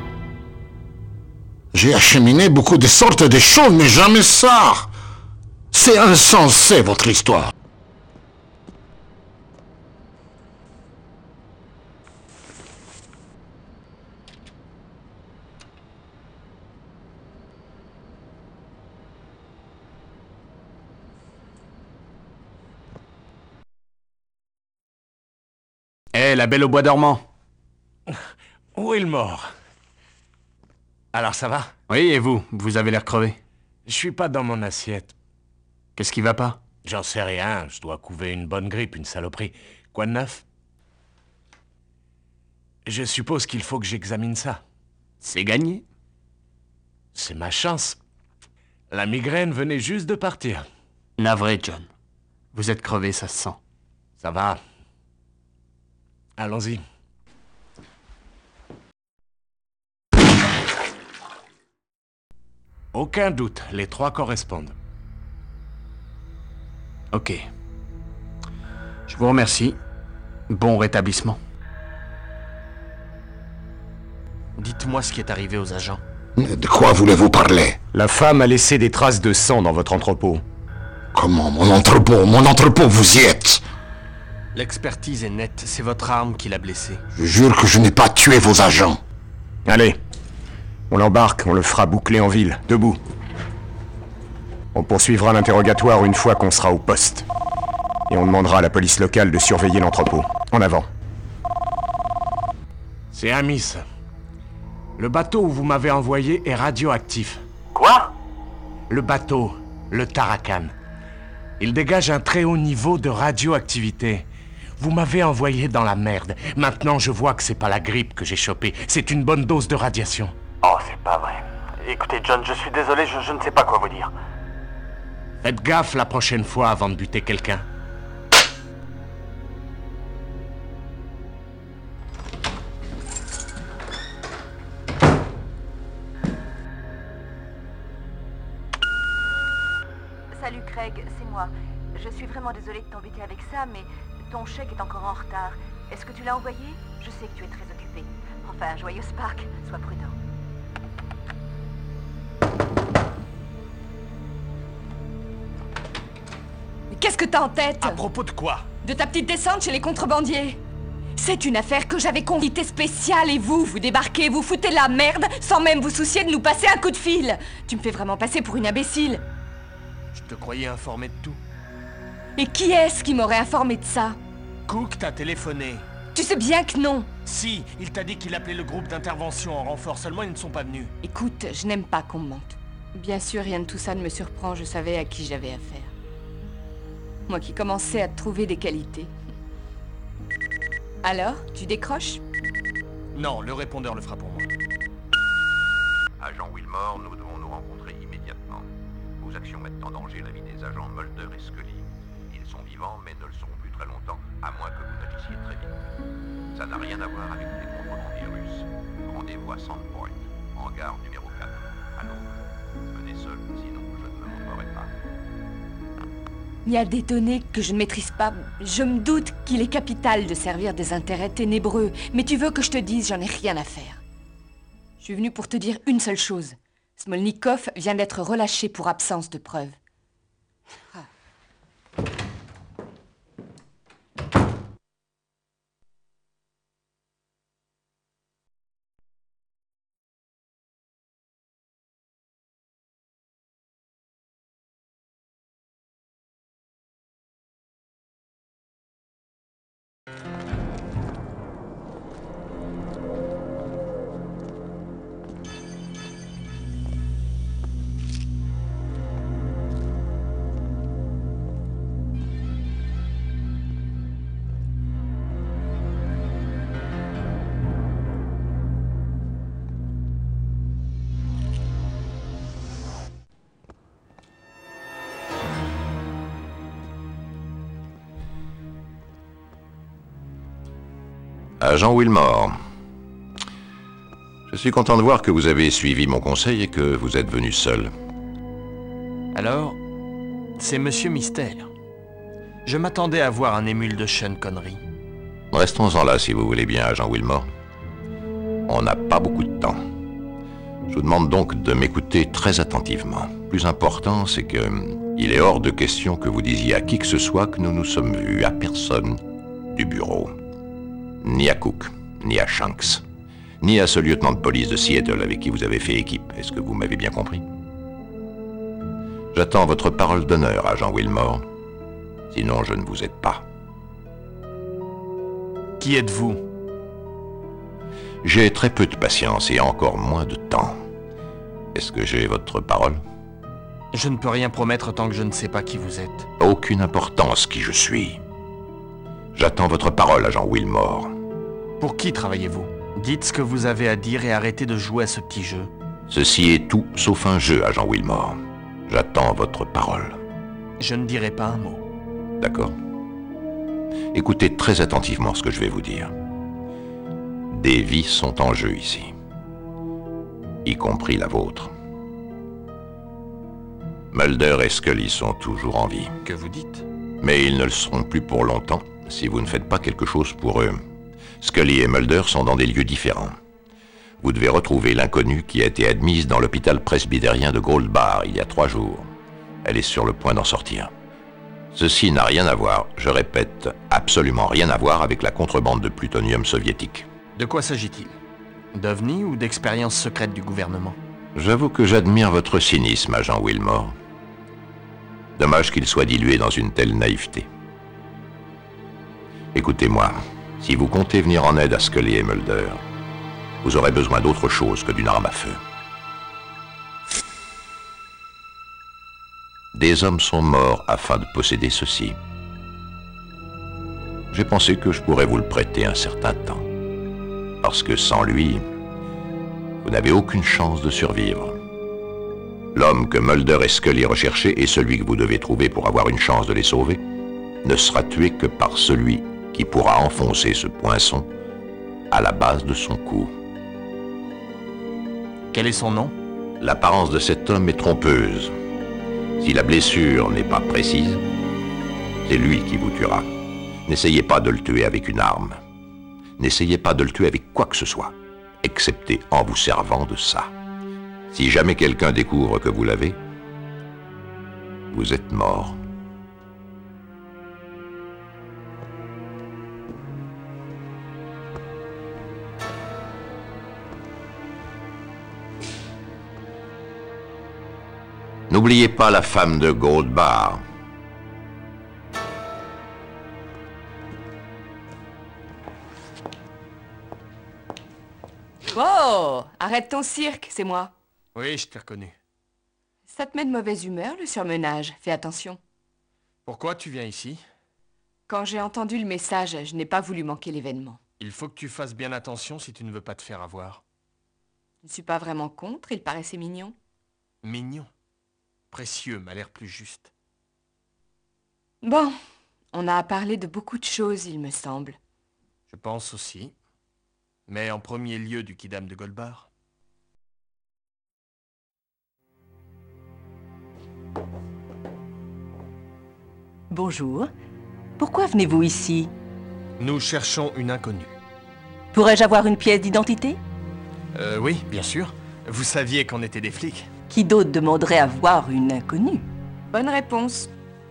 J'ai acheminé beaucoup de sortes de choses, mais jamais ça. C'est insensé, votre histoire. Hé, la belle au bois dormant. Wilmore. Alors ça va? Oui, et vous? Vous avez l'air crevé. Je suis pas dans mon assiette. Qu'est-ce qui va pas? J'en sais rien, je dois couver une bonne grippe, une saloperie. Quoi de neuf? Je suppose qu'il faut que j'examine ça. C'est gagné. C'est ma chance. La migraine venait juste de partir. Navré, John. Vous êtes crevé, ça se sent. Ça va. Allons-y. Aucun doute, les trois correspondent. Ok. Je vous remercie. Bon rétablissement. Dites-moi ce qui est arrivé aux agents. De quoi voulez-vous parler? La femme a laissé des traces de sang dans votre entrepôt. Comment? Mon entrepôt? Mon entrepôt, vous y êtes? L'expertise est nette, c'est votre arme qui l'a blessé. Je jure que je n'ai pas tué vos agents. Allez, on l'embarque, on le fera boucler en ville, debout. On poursuivra l'interrogatoire une fois qu'on sera au poste. Et on demandera à la police locale de surveiller l'entrepôt. En avant. C'est Amis. Le bateau où vous m'avez envoyé est radioactif. Quoi? Le bateau, le Tarakan. Il dégage un très haut niveau de radioactivité. Vous m'avez envoyé dans la merde. Maintenant, je vois que c'est pas la grippe que j'ai chopée. C'est une bonne dose de radiation. Oh, c'est pas vrai. Écoutez, John, je suis désolé, je, je ne sais pas quoi vous dire. Faites gaffe la prochaine fois avant de buter quelqu'un. Salut Craig, c'est moi. Je suis vraiment désolée de t'embêter avec ça, mais ton chèque est encore en retard. Est-ce que tu l'as envoyé? Je sais que tu es très occupé. Enfin, joyeux Spark, sois prudent. Mais qu'est-ce que t'as en tête? À propos de quoi? De ta petite descente chez les contrebandiers. C'est une affaire que j'avais convité spéciale et vous, vous débarquez, vous foutez la merde sans même vous soucier de nous passer un coup de fil. Tu me fais vraiment passer pour une imbécile. Je te croyais informé de tout. Et qui est-ce qui m'aurait informé de ça? Cook t'a téléphoné. Tu sais bien que non. Si, il t'a dit qu'il appelait le groupe d'intervention en renfort, seulement ils ne sont pas venus. Écoute, je n'aime pas qu'on me mente. Bien sûr, rien de tout ça ne me surprend, je savais à qui j'avais affaire. Moi qui commençais à trouver des qualités. Alors, tu décroches? Non, le répondeur le fera pour moi. Agent Wilmore, nous devons nous rencontrer immédiatement. Vos actions mettent en danger la vie des agents Mulder et Scully. Ils sont vivants, mais ne le seront plus très longtemps, à moins que vous n'agissiez très vite. Ça n'a rien à voir avec les contrebandiers russes. Rendez-vous à Sandpoint, en gare numéro quatre, à Londres. Venez seul, sinon je ne me montrerai pas. Il y a des données que je ne maîtrise pas. Je me doute qu'il est capital de servir des intérêts ténébreux, mais tu veux que je te dise, j'en ai rien à faire. Je suis venu pour te dire une seule chose. Smolnikov vient d'être relâché pour absence de preuves. Ah. Agent Wilmore, je suis content de voir que vous avez suivi mon conseil et que vous êtes venu seul. Alors, c'est Monsieur Mystère. Je m'attendais à voir un émule de Sean Connery. Restons-en là si vous voulez bien, agent Wilmore. On n'a pas beaucoup de temps. Je vous demande donc de m'écouter très attentivement. Plus important, c'est que il est hors de question que vous disiez à qui que ce soit que nous nous sommes vus, à personne du bureau. Ni à Cook, ni à Shanks, ni à ce lieutenant de police de Seattle avec qui vous avez fait équipe. Est-ce que vous m'avez bien compris? J'attends votre parole d'honneur, agent Wilmore. Sinon, je ne vous aide pas. Qui êtes-vous? J'ai très peu de patience et encore moins de temps. Est-ce que j'ai votre parole? Je ne peux rien promettre tant que je ne sais pas qui vous êtes. Aucune importance qui je suis. J'attends votre parole, agent Wilmore. Pour qui travaillez-vous? Dites ce que vous avez à dire et arrêtez de jouer à ce petit jeu. Ceci est tout sauf un jeu, agent Wilmore. J'attends votre parole. Je ne dirai pas un mot. D'accord. Écoutez très attentivement ce que je vais vous dire. Des vies sont en jeu ici, y compris la vôtre. Mulder et Scully sont toujours en vie. Que vous dites? Mais ils ne le seront plus pour longtemps si vous ne faites pas quelque chose pour eux. Scully et Mulder sont dans des lieux différents. Vous devez retrouver l'inconnue qui a été admise dans l'hôpital presbytérien de Gold Bar il y a trois jours. Elle est sur le point d'en sortir. Ceci n'a rien à voir, je répète, absolument rien à voir avec la contrebande de plutonium soviétique. De quoi s'agit-il? D'ovnis ou d'expériences secrètes du gouvernement? J'avoue que j'admire votre cynisme, agent Wilmore. Dommage qu'il soit dilué dans une telle naïveté. Écoutez-moi, si vous comptez venir en aide à Scully et Mulder, vous aurez besoin d'autre chose que d'une arme à feu. Des hommes sont morts afin de posséder ceci. J'ai pensé que je pourrais vous le prêter un certain temps. Parce que sans lui, vous n'avez aucune chance de survivre. L'homme que Mulder et Scully recherchaient et celui que vous devez trouver pour avoir une chance de les sauver ne sera tué que par celui qui pourra enfoncer ce poinçon à la base de son cou. Quel est son nom? L'apparence de cet homme est trompeuse. Si la blessure n'est pas précise, c'est lui qui vous tuera. N'essayez pas de le tuer avec une arme. N'essayez pas de le tuer avec quoi que ce soit, excepté en vous servant de ça. Si jamais quelqu'un découvre que vous l'avez, vous êtes mort. N'oubliez pas la femme de Gold Bar. Oh, arrête ton cirque, c'est moi. Oui, je t'ai reconnu. Ça te met de mauvaise humeur, le surmenage. Fais attention. Pourquoi tu viens ici? Quand j'ai entendu le message, je n'ai pas voulu manquer l'événement. Il faut que tu fasses bien attention si tu ne veux pas te faire avoir. Je ne suis pas vraiment contre, il paraissait mignon. Mignon. Précieux m'a l'air plus juste. Bon, on a parlé de beaucoup de choses, il me semble. Je pense aussi. Mais en premier lieu du kidam de Gold Bar. Bonjour. Pourquoi venez-vous ici? Nous cherchons une inconnue. Pourrais-je avoir une pièce d'identité? Euh, oui, bien sûr. Vous saviez qu'on était des flics. Qui d'autre demanderait à voir une inconnue? Bonne réponse.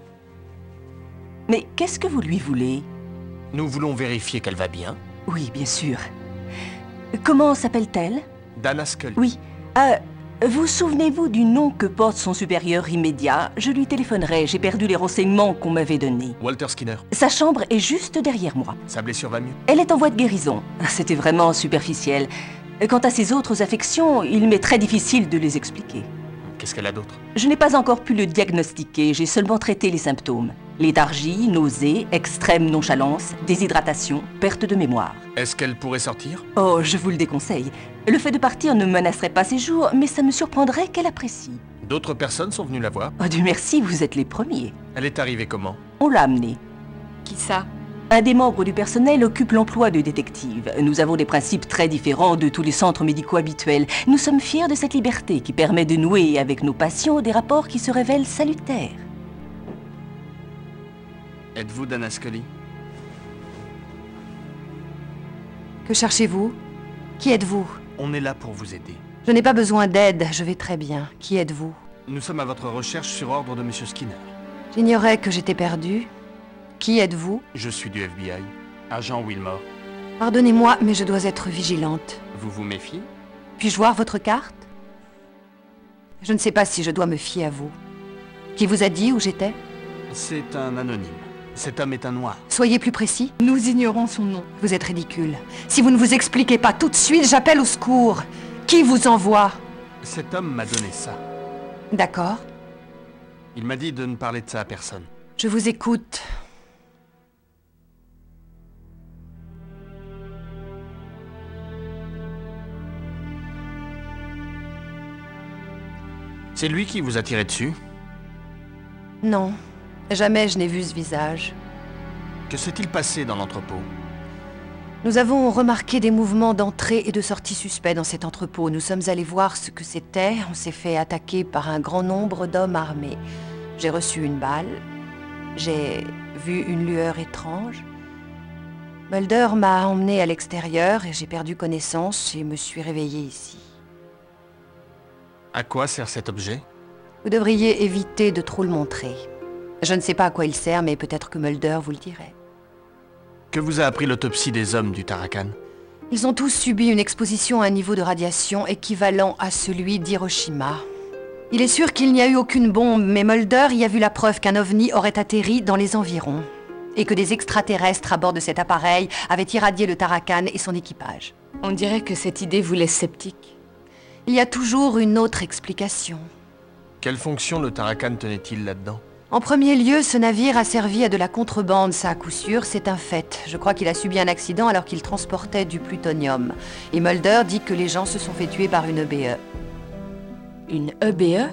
Mais qu'est-ce que vous lui voulez? Nous voulons vérifier qu'elle va bien. Oui, bien sûr. Comment s'appelle-t-elle? Dana Scully. Oui. Euh, vous souvenez-vous du nom que porte son supérieur immédiat? Je lui téléphonerai, j'ai perdu les renseignements qu'on m'avait donnés. Walter Skinner. Sa chambre est juste derrière moi. Sa blessure va mieux? Elle est en voie de guérison. C'était vraiment superficiel. Quant à ses autres affections, il m'est très difficile de les expliquer. Qu'est-ce qu'elle a d'autre? Je n'ai pas encore pu le diagnostiquer, j'ai seulement traité les symptômes. Léthargie, nausées, extrême nonchalance, déshydratation, perte de mémoire. Est-ce qu'elle pourrait sortir? Oh, je vous le déconseille. Le fait de partir ne menacerait pas ses jours, mais ça me surprendrait qu'elle apprécie. D'autres personnes sont venues la voir? Oh, Dieu merci, vous êtes les premiers. Elle est arrivée comment? On l'a amenée. Qui ça? Un des membres du personnel occupe l'emploi de détective. Nous avons des principes très différents de tous les centres médicaux habituels. Nous sommes fiers de cette liberté qui permet de nouer avec nos patients des rapports qui se révèlent salutaires. Êtes-vous Dana Scully? Que cherchez-vous? Qui êtes-vous? On est là pour vous aider. Je n'ai pas besoin d'aide, je vais très bien. Qui êtes-vous? Nous sommes à votre recherche sur ordre de Monsieur Skinner. J'ignorais que j'étais perdu. Qui êtes-vous? Je suis du F B I, agent Wilmore. Pardonnez-moi, mais je dois être vigilante. Vous vous méfiez? Puis-je voir votre carte? Je ne sais pas si je dois me fier à vous. Qui vous a dit où j'étais? C'est un anonyme. Cet homme est un noir. Soyez plus précis. Nous ignorons son nom. Vous êtes ridicule. Si vous ne vous expliquez pas tout de suite, j'appelle au secours. Qui vous envoie? Cet homme m'a donné ça. D'accord. Il m'a dit de ne parler de ça à personne. Je vous écoute. C'est lui qui vous a tiré dessus? Non. Jamais je n'ai vu ce visage. Que s'est-il passé dans l'entrepôt? Nous avons remarqué des mouvements d'entrée et de sortie suspects dans cet entrepôt. Nous sommes allés voir ce que c'était. On s'est fait attaquer par un grand nombre d'hommes armés. J'ai reçu une balle. J'ai vu une lueur étrange. Mulder m'a emmené à l'extérieur et j'ai perdu connaissance et me suis réveillée ici. À quoi sert cet objet? Vous devriez éviter de trop le montrer. Je ne sais pas à quoi il sert, mais peut-être que Mulder vous le dirait. Que vous a appris l'autopsie des hommes du Tarakan? Ils ont tous subi une exposition à un niveau de radiation équivalent à celui d'Hiroshima. Il est sûr qu'il n'y a eu aucune bombe, mais Mulder y a vu la preuve qu'un ovni aurait atterri dans les environs et que des extraterrestres à bord de cet appareil avaient irradié le Tarakan et son équipage. On dirait que cette idée vous laisse sceptique. Il y a toujours une autre explication. Quelle fonction le Tarakan tenait-il là-dedans? En premier lieu, ce navire a servi à de la contrebande, ça à coup sûr, c'est un fait. Je crois qu'il a subi un accident alors qu'il transportait du plutonium. Et Mulder dit que les gens se sont fait tuer par une E B E. Une E B E?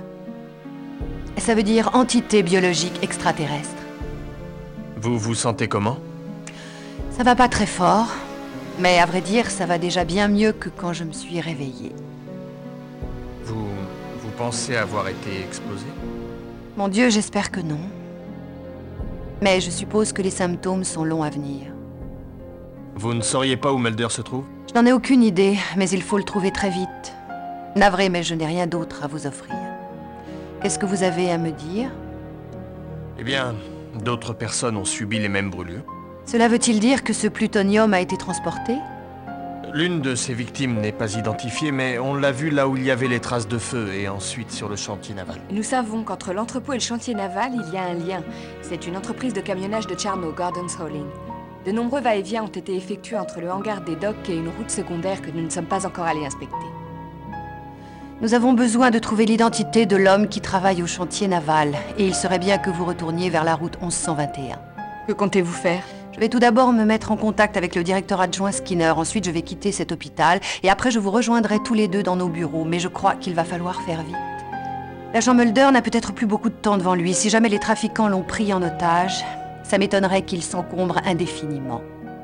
Ça veut dire entité biologique extraterrestre. Vous vous sentez comment? Ça va pas très fort, mais à vrai dire, ça va déjà bien mieux que quand je me suis réveillée. Vous... vous pensez avoir été explosé? Mon Dieu, j'espère que non. Mais je suppose que les symptômes sont longs à venir. Vous ne sauriez pas où Mulder se trouve? Je n'en ai aucune idée, mais il faut le trouver très vite. Navré, mais je n'ai rien d'autre à vous offrir. Qu'est-ce que vous avez à me dire? Eh bien, d'autres personnes ont subi les mêmes brûlures. Cela veut-il dire que ce plutonium a été transporté? L'une de ces victimes n'est pas identifiée, mais on l'a vue là où il y avait les traces de feu et ensuite sur le chantier naval. Nous savons qu'entre l'entrepôt et le chantier naval, il y a un lien. C'est une entreprise de camionnage de Charno, Gordon's Hauling. De nombreux va-et-vient ont été effectués entre le hangar des docks et une route secondaire que nous ne sommes pas encore allés inspecter. Nous avons besoin de trouver l'identité de l'homme qui travaille au chantier naval, et il serait bien que vous retourniez vers la route onze cent vingt et un. Que comptez-vous faire? Je vais tout d'abord me mettre en contact avec le directeur adjoint Skinner, ensuite je vais quitter cet hôpital, et après je vous rejoindrai tous les deux dans nos bureaux, mais je crois qu'il va falloir faire vite. L'agent Mulder n'a peut-être plus beaucoup de temps devant lui. Si jamais les trafiquants l'ont pris en otage, ça m'étonnerait qu'il s'encombre indéfiniment.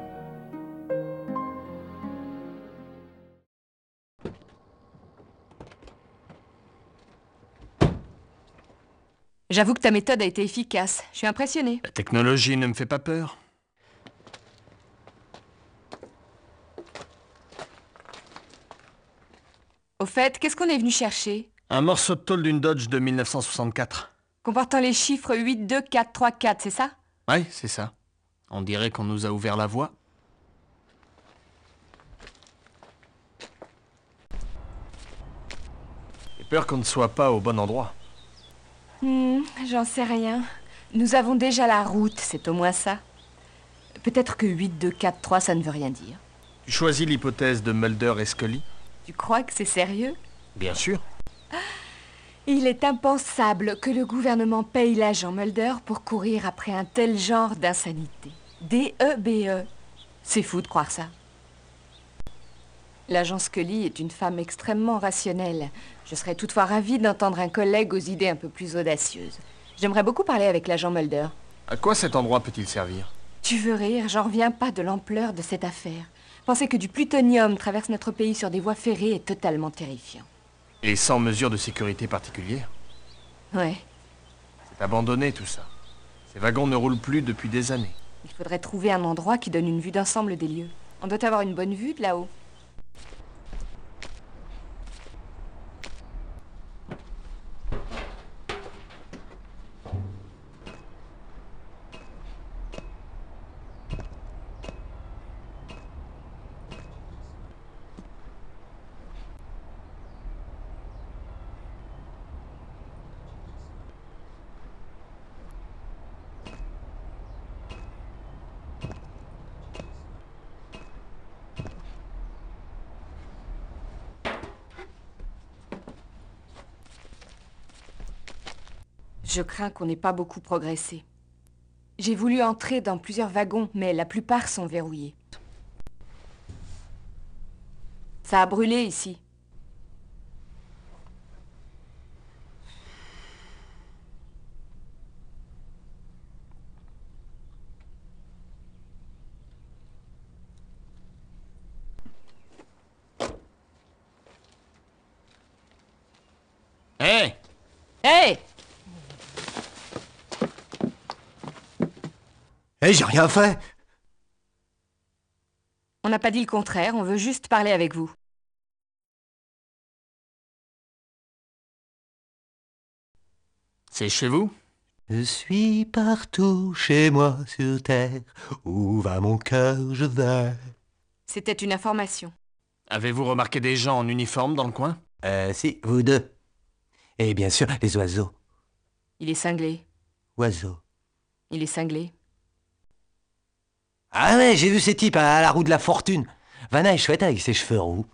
J'avoue que ta méthode a été efficace. Je suis impressionnée. La technologie ne me fait pas peur. Au fait, qu'est-ce qu'on est venu chercher? Un morceau de tôle d'une Dodge de mille neuf cent soixante-quatre. Comportant les chiffres huit deux quatre trois quatre, c'est ça? Oui, c'est ça. On dirait qu'on nous a ouvert la voie. J'ai peur qu'on ne soit pas au bon endroit. Hmm, j'en sais rien. Nous avons déjà la route, c'est au moins ça. Peut-être que huit deux quatre trois, ça ne veut rien dire. Tu choisis l'hypothèse de Mulder et Scully? Tu crois que c'est sérieux? Bien sûr. Il est impensable que le gouvernement paye l'agent Mulder pour courir après un tel genre d'insanité. D E B E. C'est fou de croire ça. L'agent Scully est une femme extrêmement rationnelle. Je serais toutefois ravie d'entendre un collègue aux idées un peu plus audacieuses. J'aimerais beaucoup parler avec l'agent Mulder. À quoi cet endroit peut-il servir? Tu veux rire? J'en reviens pas de l'ampleur de cette affaire. Penser que du plutonium traverse notre pays sur des voies ferrées est totalement terrifiant. Et sans mesure de sécurité particulière? Ouais. C'est abandonné tout ça. Ces wagons ne roulent plus depuis des années. Il faudrait trouver un endroit qui donne une vue d'ensemble des lieux. On doit avoir une bonne vue de là-haut. Je crains qu'on n'ait pas beaucoup progressé. J'ai voulu entrer dans plusieurs wagons, mais la plupart sont verrouillés. Ça a brûlé ici. Hé hey! Hé hey! Hé, hey, j'ai rien fait. On n'a pas dit le contraire, on veut juste parler avec vous. C'est chez vous? Je suis partout chez moi sur terre. Où va mon cœur, je vais. C'était une information. Avez-vous remarqué des gens en uniforme dans le coin? Euh, si, vous deux. Et bien sûr, les oiseaux. Il est cinglé. Oiseaux. Il est cinglé. Ah ouais, j'ai vu ces types à la roue de la fortune. Vanna est chouette avec ses cheveux roux.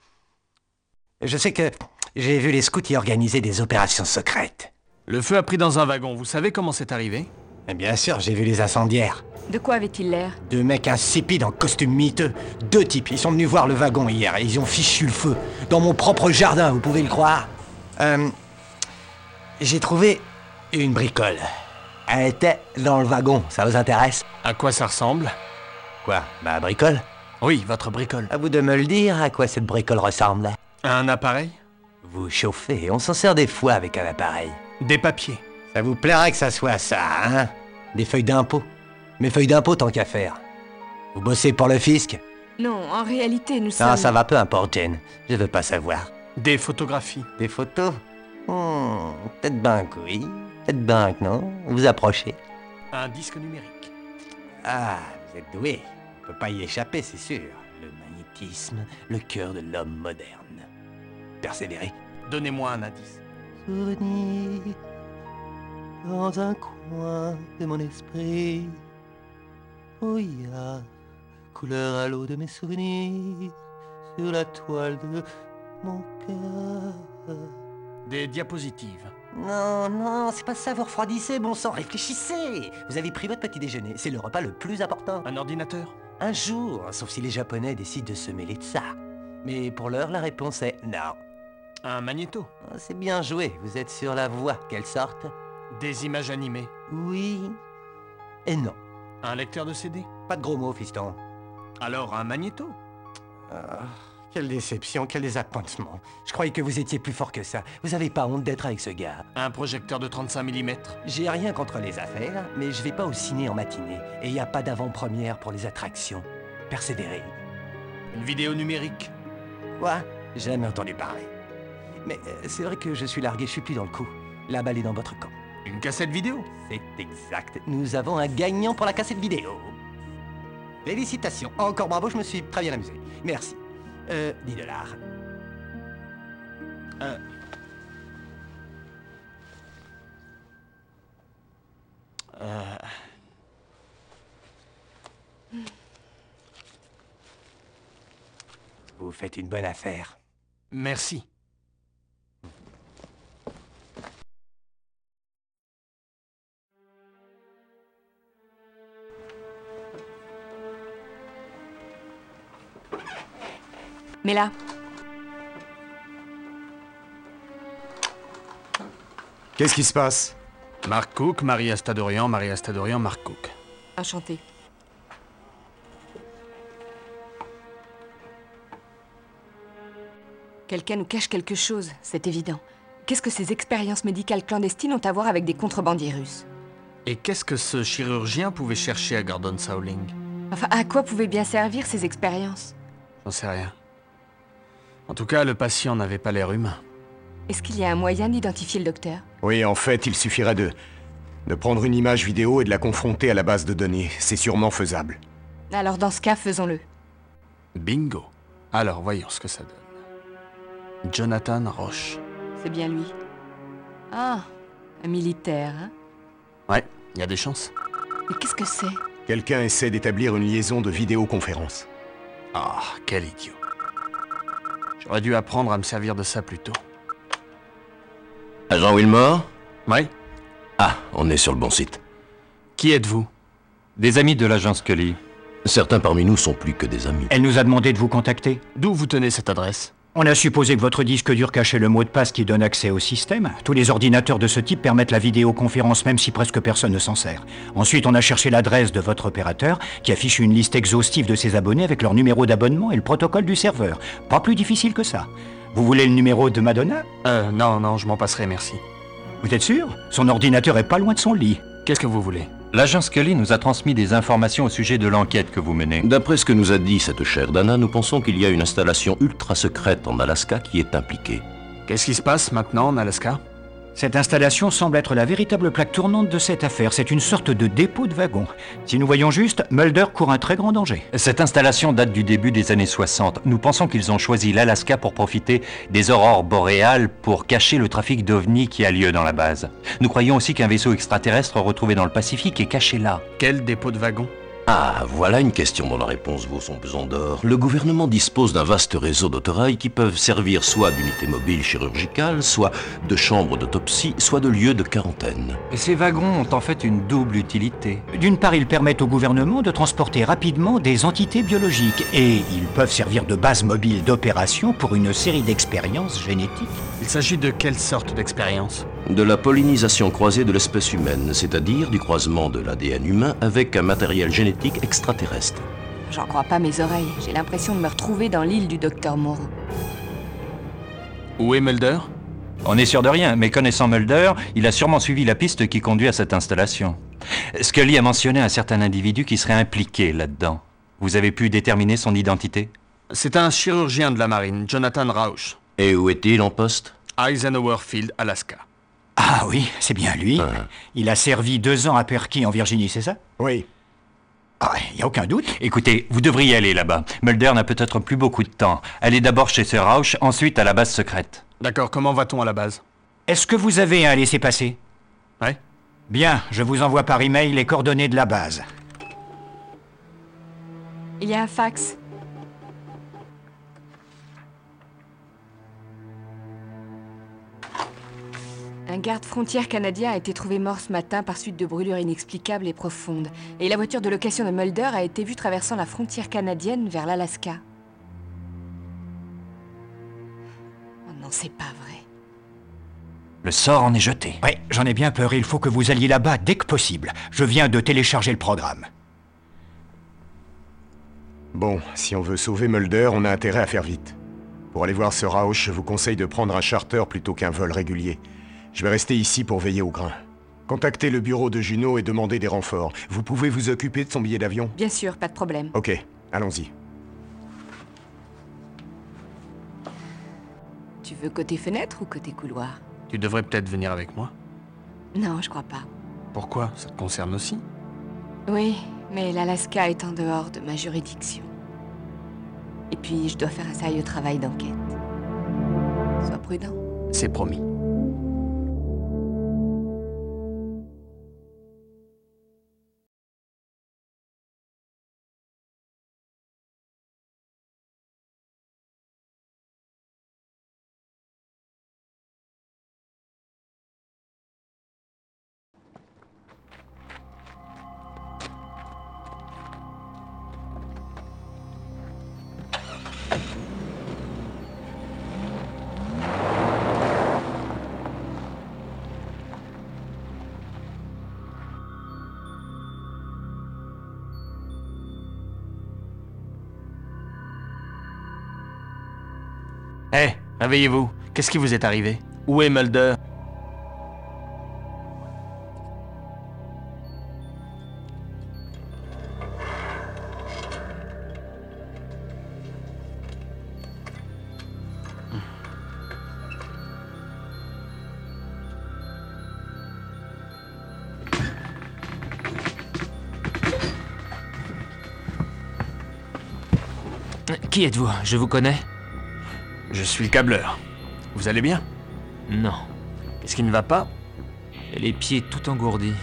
Je sais que j'ai vu les scouts y organiser des opérations secrètes. Le feu a pris dans un wagon, vous savez comment c'est arrivé? Bien sûr, j'ai vu les incendiaires. De quoi avait-il l'air? Deux mecs insipides en costume miteux. Deux types, ils sont venus voir le wagon hier et ils ont fichu le feu. Dans mon propre jardin, vous pouvez le croire. Euh, j'ai trouvé une bricole. Elle était dans le wagon, ça vous intéresse? À quoi ça ressemble? Quoi? Ma bricole? Oui, votre bricole. À vous de me le dire, à quoi cette bricole ressemble? Un appareil? Vous chauffez, on s'en sert des fois avec un appareil. Des papiers. Ça vous plairait que ça soit ça, hein? Des feuilles d'impôt. Mes feuilles d'impôt tant qu'à faire. Vous bossez pour le fisc? Non, en réalité, nous sommes... Non, ça va, peu importe, Jane. Je veux pas savoir. Des photographies. Des photos? Hmm, peut-être ben que oui. Peut-être ben que non. Vous approchez. Un disque numérique. Ah, vous êtes doué. On peut pas y échapper, c'est sûr. Le magnétisme, le cœur de l'homme moderne. Persévérez. Donnez-moi un indice. Souvenir dans un coin de mon esprit. Brouillard, couleur à l'eau de mes souvenirs sur la toile de mon cœur. Des diapositives. Non, non, c'est pas ça, vous refroidissez, bon sang, réfléchissez. Vous avez pris votre petit déjeuner, c'est le repas le plus important. Un ordinateur? Un jour, sauf si les Japonais décident de se mêler de ça. Mais pour l'heure, la réponse est non. Un magnéto? C'est bien joué, vous êtes sur la voie. Quelle sorte? Des images animées? Oui et non. Un lecteur de C D? Pas de gros mots, fiston. Alors un magnéto? Ah, quelle déception, quel désappointement. Je croyais que vous étiez plus fort que ça. Vous avez pas honte d'être avec ce gars. Un projecteur de trente-cinq millimètres? J'ai rien contre les affaires, mais je vais pas au ciné en matinée. Et y a pas d'avant-première pour les attractions. Persévérez. Une vidéo numérique? Quoi? Jamais entendu parler. Mais euh, c'est vrai que je suis largué, je suis plus dans le coup. La balle est dans votre camp. Une cassette vidéo? C'est exact. Nous avons un gagnant pour la cassette vidéo. Félicitations. Encore bravo, je me suis très bien amusé. Merci. Euh, dix dollars. Euh... Euh... Vous faites une bonne affaire. Merci. Mais là. Qu'est-ce qui se passe? Mark Cook, Marie Astadorian, Marie Astadorian, Mark Cook. Enchanté. Quelqu'un nous cache quelque chose, c'est évident. Qu'est-ce que ces expériences médicales clandestines ont à voir avec des contrebandiers russes? Et qu'est-ce que ce chirurgien pouvait chercher à Gordon Sowling? Enfin, à quoi pouvaient bien servir ces expériences? J'en sais rien. En tout cas, le patient n'avait pas l'air humain. Est-ce qu'il y a un moyen d'identifier le docteur? Oui, en fait, il suffirait de... de prendre une image vidéo et de la confronter à la base de données. C'est sûrement faisable. Alors dans ce cas, faisons-le. Bingo. Alors, voyons ce que ça donne. Jonathan Roche. C'est bien lui. Ah, un militaire, hein? Ouais, il y a des chances. Mais qu'est-ce que c'est? Quelqu'un essaie d'établir une liaison de vidéoconférence. Ah, quel idiot. J'aurais dû apprendre à me servir de ça plus tôt. Agent Wilmore? Oui. Ah, on est sur le bon site. Qui êtes-vous? Des amis de l'agence Scully. Certains parmi nous sont plus que des amis. Elle nous a demandé de vous contacter. D'où vous tenez cette adresse? On a supposé que votre disque dur cachait le mot de passe qui donne accès au système. Tous les ordinateurs de ce type permettent la vidéoconférence même si presque personne ne s'en sert. Ensuite, on a cherché l'adresse de votre opérateur qui affiche une liste exhaustive de ses abonnés avec leur numéro d'abonnement et le protocole du serveur. Pas plus difficile que ça. Vous voulez le numéro de Madonna? Euh, non, non, je m'en passerai, merci. Vous êtes sûr? Son ordinateur est pas loin de son lit. Qu'est-ce que vous voulez? L'agence Scully nous a transmis des informations au sujet de l'enquête que vous menez. D'après ce que nous a dit cette chère Dana, nous pensons qu'il y a une installation ultra secrète en Alaska qui est impliquée. Qu'est-ce qui se passe maintenant en Alaska? Cette installation semble être la véritable plaque tournante de cette affaire. C'est une sorte de dépôt de wagons. Si nous voyons juste, Mulder court un très grand danger. Cette installation date du début des années soixante. Nous pensons qu'ils ont choisi l'Alaska pour profiter des aurores boréales pour cacher le trafic d'ovnis qui a lieu dans la base. Nous croyons aussi qu'un vaisseau extraterrestre retrouvé dans le Pacifique est caché là. Quel dépôt de wagons? Ah, voilà une question dont la réponse vaut son pesant d'or. Le gouvernement dispose d'un vaste réseau d'autorails qui peuvent servir soit d'unités mobiles chirurgicales, soit de chambres d'autopsie, soit de lieux de quarantaine. Et ces wagons ont en fait une double utilité. D'une part, ils permettent au gouvernement de transporter rapidement des entités biologiques et ils peuvent servir de base mobile d'opération pour une série d'expériences génétiques. Il s'agit de quelle sorte d'expérience? De la pollinisation croisée de l'espèce humaine, c'est-à-dire du croisement de l'A D N humain avec un matériel génétique extraterrestre. J'en crois pas mes oreilles. J'ai l'impression de me retrouver dans l'île du docteur Moreau. Où est Mulder? On n'est sûr de rien, mais connaissant Mulder, il a sûrement suivi la piste qui conduit à cette installation. Scully a mentionné un certain individu qui serait impliqué là-dedans. Vous avez pu déterminer son identité? C'est un chirurgien de la marine, Jonathan Rauch. Et où est-il en poste? Eisenhower Field, Alaska. Ah oui, c'est bien lui. Ah. Il a servi deux ans à Perky en Virginie, c'est ça? Oui. Ah, il n'y a aucun doute. Écoutez, vous devriez aller là-bas. Mulder n'a peut-être plus beaucoup de temps. Allez d'abord chez ce Rauch, ensuite à la base secrète. D'accord, comment va-t-on à la base? Est-ce que vous avez un laissez-passer? Ouais. Bien, je vous envoie par email les coordonnées de la base. Il y a un fax. Un garde-frontière canadien a été trouvé mort ce matin par suite de brûlures inexplicables et profondes. Et la voiture de location de Mulder a été vue traversant la frontière canadienne vers l'Alaska. Oh non, c'est pas vrai. Le sort en est jeté. Ouais, j'en ai bien peur. Il faut que vous alliez là-bas dès que possible. Je viens de télécharger le programme. Bon, si on veut sauver Mulder, on a intérêt à faire vite. Pour aller voir ce Rauch, je vous conseille de prendre un charter plutôt qu'un vol régulier. Je vais rester ici pour veiller au grain. Contactez le bureau de Juno et demandez des renforts. Vous pouvez vous occuper de son billet d'avion? Bien sûr, pas de problème. Ok, allons-y. Tu veux côté fenêtre ou côté couloir? Tu devrais peut-être venir avec moi. Non, je crois pas. Pourquoi? Ça te concerne aussi? Oui, mais l'Alaska est en dehors de ma juridiction. Et puis, je dois faire un sérieux travail d'enquête. Sois prudent. C'est promis. Hé, hey, réveillez-vous. Qu'est-ce qui vous est arrivé? Où est Mulder? Qui êtes-vous? Je vous connais? Je suis le câbleur. Vous allez bien? Non. Qu'est-ce qui ne va pas? Les pieds tout engourdis.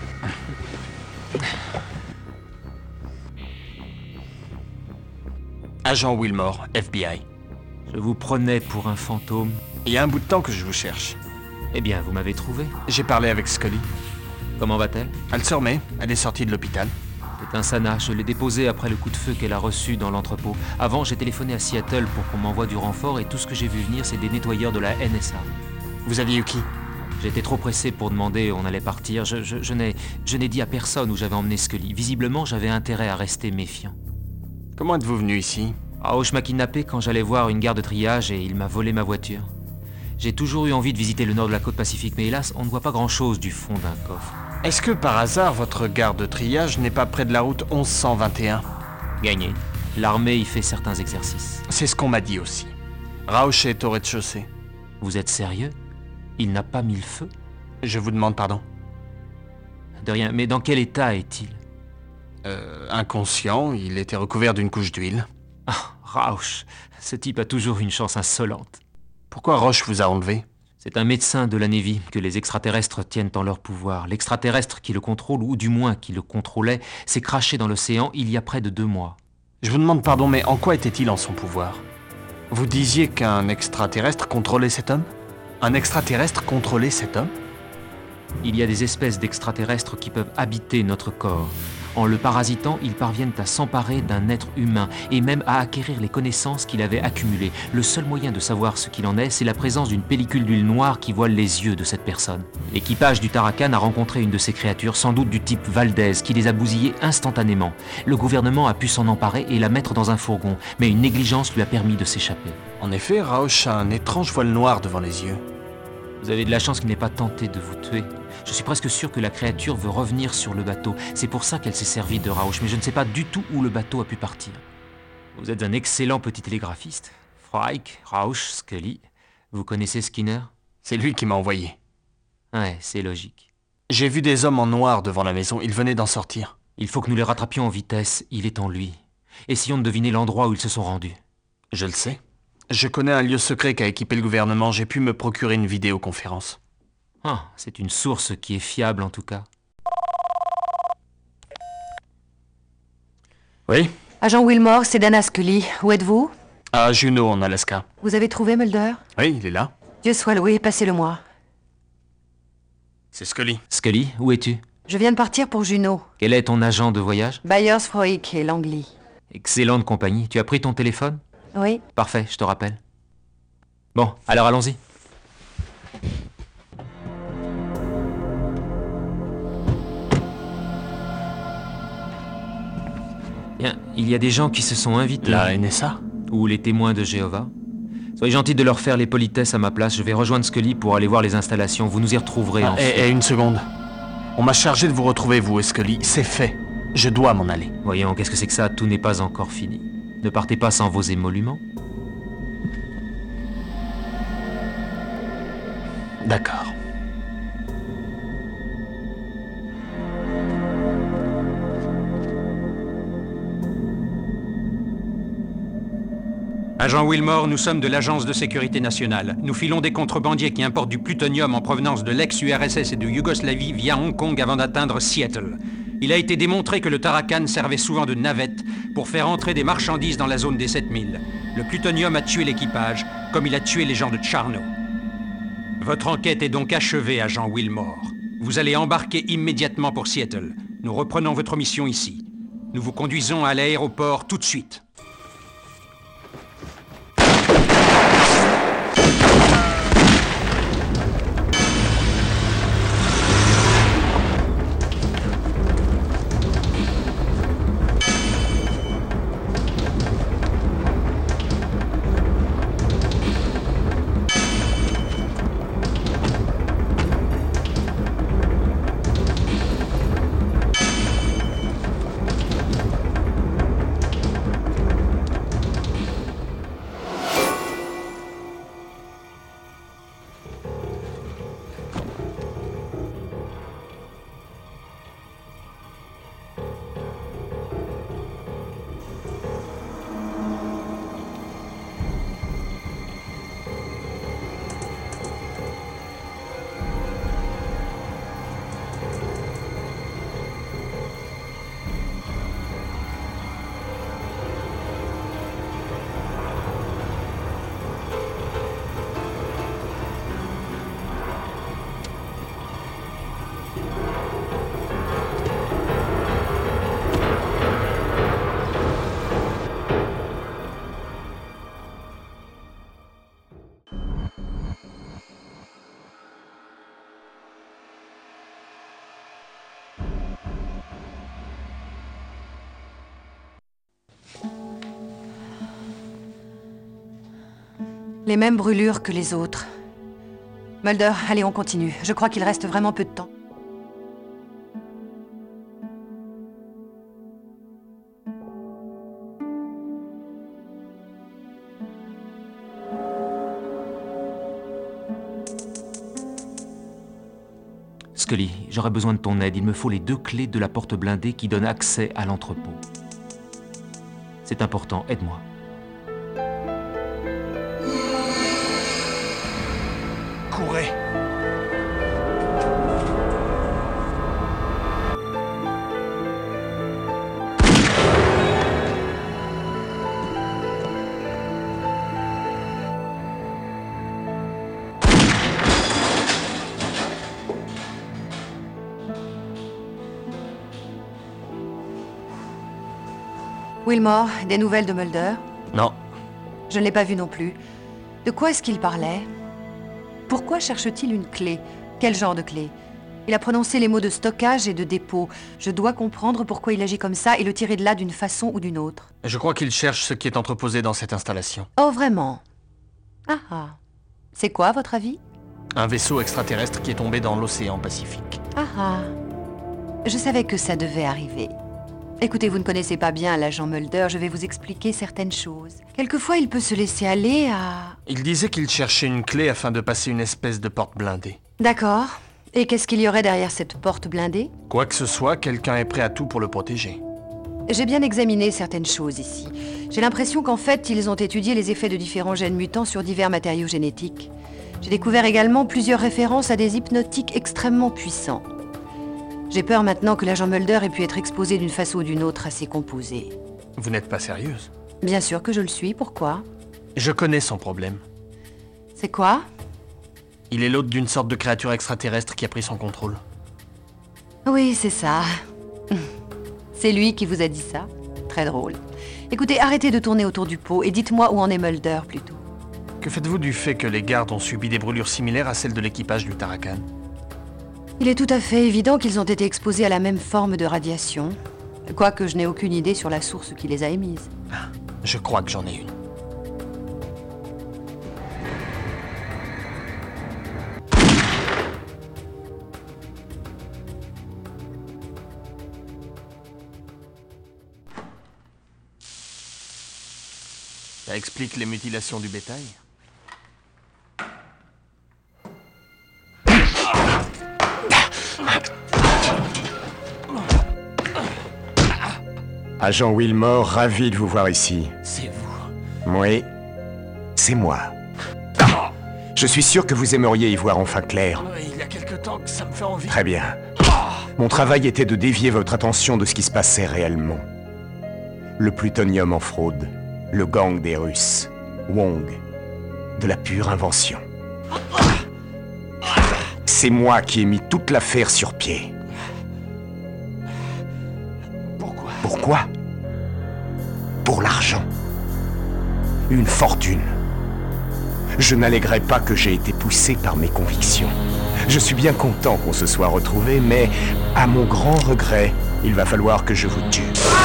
Agent Wilmore, F B I. Je vous prenais pour un fantôme. Il y a un bout de temps que je vous cherche. Eh bien, vous m'avez trouvé. J'ai parlé avec Scully. Comment va-t-elle? Elle se remet. Elle est sortie de l'hôpital. C'est un sana. Je l'ai déposée après le coup de feu qu'elle a reçu dans l'entrepôt. Avant, j'ai téléphoné à Seattle pour qu'on m'envoie du renfort et tout ce que j'ai vu venir, c'est des nettoyeurs de la N S A. Vous aviez eu qui? J'étais trop pressé pour demander, on allait partir. Je, je, je n'ai je n'ai dit à personne où j'avais emmené Scully. Visiblement, j'avais intérêt à rester méfiant. Comment êtes-vous venu ici? Rauch m'a kidnappé quand j'allais voir une gare de triage et il m'a volé ma voiture. J'ai toujours eu envie de visiter le nord de la côte pacifique, mais hélas, on ne voit pas grand-chose du fond d'un coffre. Est-ce que par hasard, votre gare de triage n'est pas près de la route onze cent vingt et un? Gagné. L'armée y fait certains exercices. C'est ce qu'on m'a dit aussi. Rauch est au rez-de-chaussée. Vous êtes sérieux? Il n'a pas mis le feu? Je vous demande pardon. De rien, mais dans quel état est-il? Euh, inconscient, il était recouvert d'une couche d'huile. Ah, Rauch, ce type a toujours une chance insolente. Pourquoi Roche vous a enlevé? C'est un médecin de la Navy que les extraterrestres tiennent en leur pouvoir. L'extraterrestre qui le contrôle, ou du moins qui le contrôlait, s'est craché dans l'océan il y a près de deux mois. Je vous demande pardon, mais en quoi était-il en son pouvoir? Vous disiez qu'un extraterrestre contrôlait cet homme? Un extraterrestre contrôlait cet homme? Il y a des espèces d'extraterrestres qui peuvent habiter notre corps. En le parasitant, ils parviennent à s'emparer d'un être humain et même à acquérir les connaissances qu'il avait accumulées. Le seul moyen de savoir ce qu'il en est, c'est la présence d'une pellicule d'huile noire qui voile les yeux de cette personne. L'équipage du Tarakan a rencontré une de ces créatures, sans doute du type Valdez, qui les a bousillées instantanément. Le gouvernement a pu s'en emparer et la mettre dans un fourgon, mais une négligence lui a permis de s'échapper. En effet, Rauch a un étrange voile noir devant les yeux. Vous avez de la chance qu'il n'ait pas tenté de vous tuer. Je suis presque sûr que la créature veut revenir sur le bateau. C'est pour ça qu'elle s'est servie de Rauch, mais je ne sais pas du tout où le bateau a pu partir. Vous êtes un excellent petit télégraphiste. Frike, Rauch, Scully. Vous connaissez Skinner? C'est lui qui m'a envoyé. Ouais, c'est logique. J'ai vu des hommes en noir devant la maison. Ils venaient d'en sortir. Il faut que nous les rattrapions en vitesse. Il est en lui. Essayons de deviner l'endroit où ils se sont rendus. Je le sais. Je connais un lieu secret qu'a équipé le gouvernement. J'ai pu me procurer une vidéoconférence. Ah, c'est une source qui est fiable en tout cas. Oui? Agent Wilmore, c'est Dana Scully. Où êtes-vous? À Juneau, en Alaska. Vous avez trouvé Mulder? Oui, il est là. Dieu soit loué, passez-le-moi. C'est Scully. Scully, où es-tu? Je viens de partir pour Juneau. Quel est ton agent de voyage? Byers, Froick et Langley. Excellente compagnie. Tu as pris ton téléphone? Oui. Parfait, je te rappelle. Bon, alors allons-y. Bien, il y a des gens qui se sont invités. La N S A? Ou les témoins de Jéhovah. Soyez gentil de leur faire les politesses à ma place. Je vais rejoindre Scully pour aller voir les installations. Vous nous y retrouverez ah, ensuite. Et, et une seconde. On m'a chargé de vous retrouver, vous et Scully. C'est fait. Je dois m'en aller. Voyons, qu'est-ce que c'est que ça? Tout n'est pas encore fini. Ne partez pas sans vos émoluments. D'accord. Agent Wilmore, nous sommes de l'Agence de sécurité nationale. Nous filons des contrebandiers qui importent du plutonium en provenance de l'ex-U R S S et de Yougoslavie via Hong Kong avant d'atteindre Seattle. Il a été démontré que le Tarakan servait souvent de navette pour faire entrer des marchandises dans la zone des sept milles. Le plutonium a tué l'équipage, comme il a tué les gens de Charno. Votre enquête est donc achevée, agent Wilmore. Vous allez embarquer immédiatement pour Seattle. Nous reprenons votre mission ici. Nous vous conduisons à l'aéroport tout de suite. Les mêmes brûlures que les autres. Mulder, allez, on continue. Je crois qu'il reste vraiment peu de temps. Scully, j'aurais besoin de ton aide. Il me faut les deux clés de la porte blindée qui donnent accès à l'entrepôt. C'est important, aide-moi. Courez! Wilmore, des nouvelles de Mulder? Non. Je ne l'ai pas vu non plus. De quoi est-ce qu'il parlait? Pourquoi cherche-t-il une clé? Quel genre de clé? Il a prononcé les mots de stockage et de dépôt. Je dois comprendre pourquoi il agit comme ça et le tirer de là d'une façon ou d'une autre. Je crois qu'il cherche ce qui est entreposé dans cette installation. Oh, vraiment? Ah ah. C'est quoi, à votre avis? Un vaisseau extraterrestre qui est tombé dans l'océan Pacifique. Ah ah. Je savais que ça devait arriver. Écoutez, vous ne connaissez pas bien l'agent Mulder, je vais vous expliquer certaines choses. Quelquefois, il peut se laisser aller à... Il disait qu'il cherchait une clé afin de passer une espèce de porte blindée. D'accord. Et qu'est-ce qu'il y aurait derrière cette porte blindée? Quoi que ce soit, quelqu'un est prêt à tout pour le protéger. J'ai bien examiné certaines choses ici. J'ai l'impression qu'en fait, ils ont étudié les effets de différents gènes mutants sur divers matériaux génétiques. J'ai découvert également plusieurs références à des hypnotiques extrêmement puissants. J'ai peur maintenant que l'agent Mulder ait pu être exposé d'une façon ou d'une autre à ces composés. Vous n'êtes pas sérieuse? Bien sûr que je le suis, pourquoi? Je connais son problème. C'est quoi? Il est l'hôte d'une sorte de créature extraterrestre qui a pris son contrôle. Oui, c'est ça. C'est lui qui vous a dit ça? Très drôle. Écoutez, arrêtez de tourner autour du pot et dites-moi où en est Mulder, plutôt. Que faites-vous du fait que les gardes ont subi des brûlures similaires à celles de l'équipage du Tarakan? Il est tout à fait évident qu'ils ont été exposés à la même forme de radiation, quoique je n'ai aucune idée sur la source qui les a émises. Je crois que j'en ai une. Ça explique les mutilations du bétail? Agent Wilmore, ravi de vous voir ici. C'est vous? Oui, c'est moi. Je suis sûr que vous aimeriez y voir enfin clair. Il y a quelque temps que ça me fait envie. Très bien. Mon travail était de dévier votre attention de ce qui se passait réellement. Le plutonium en fraude, le gang des Russes, Wong, de la pure invention. C'est moi qui ai mis toute l'affaire sur pied. Pourquoi? Pourquoi? Pour l'argent. Une fortune. Je n'alléguerai pas que j'ai été poussé par mes convictions. Je suis bien content qu'on se soit retrouvés, mais à mon grand regret, il va falloir que je vous tue.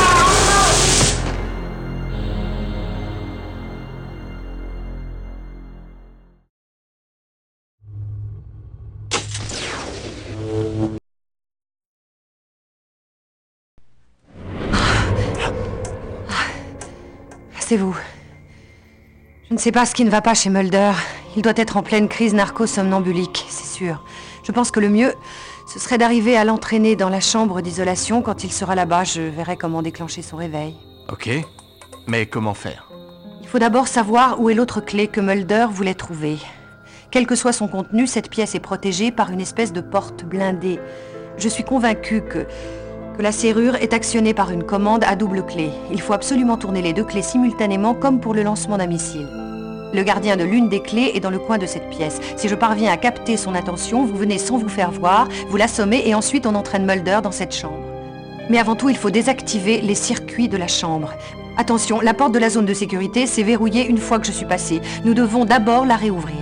C'est vous. Je ne sais pas ce qui ne va pas chez Mulder. Il doit être en pleine crise narco-somnambulique, c'est sûr. Je pense que le mieux, ce serait d'arriver à l'entraîner dans la chambre d'isolation. Quand il sera là-bas, je verrai comment déclencher son réveil. Ok, mais comment faire? Il faut d'abord savoir où est l'autre clé que Mulder voulait trouver. Quel que soit son contenu, cette pièce est protégée par une espèce de porte blindée. Je suis convaincue que... que la serrure est actionnée par une commande à double clé. Il faut absolument tourner les deux clés simultanément comme pour le lancement d'un missile. Le gardien de l'une des clés est dans le coin de cette pièce. Si je parviens à capter son attention, vous venez sans vous faire voir, vous l'assommez et ensuite on entraîne Mulder dans cette chambre. Mais avant tout, il faut désactiver les circuits de la chambre. Attention, la porte de la zone de sécurité s'est verrouillée une fois que je suis passée. Nous devons d'abord la réouvrir.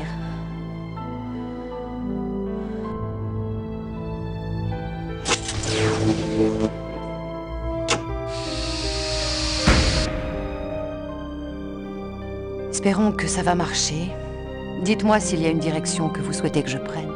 Espérons que ça va marcher. Dites-moi s'il y a une direction que vous souhaitez que je prenne.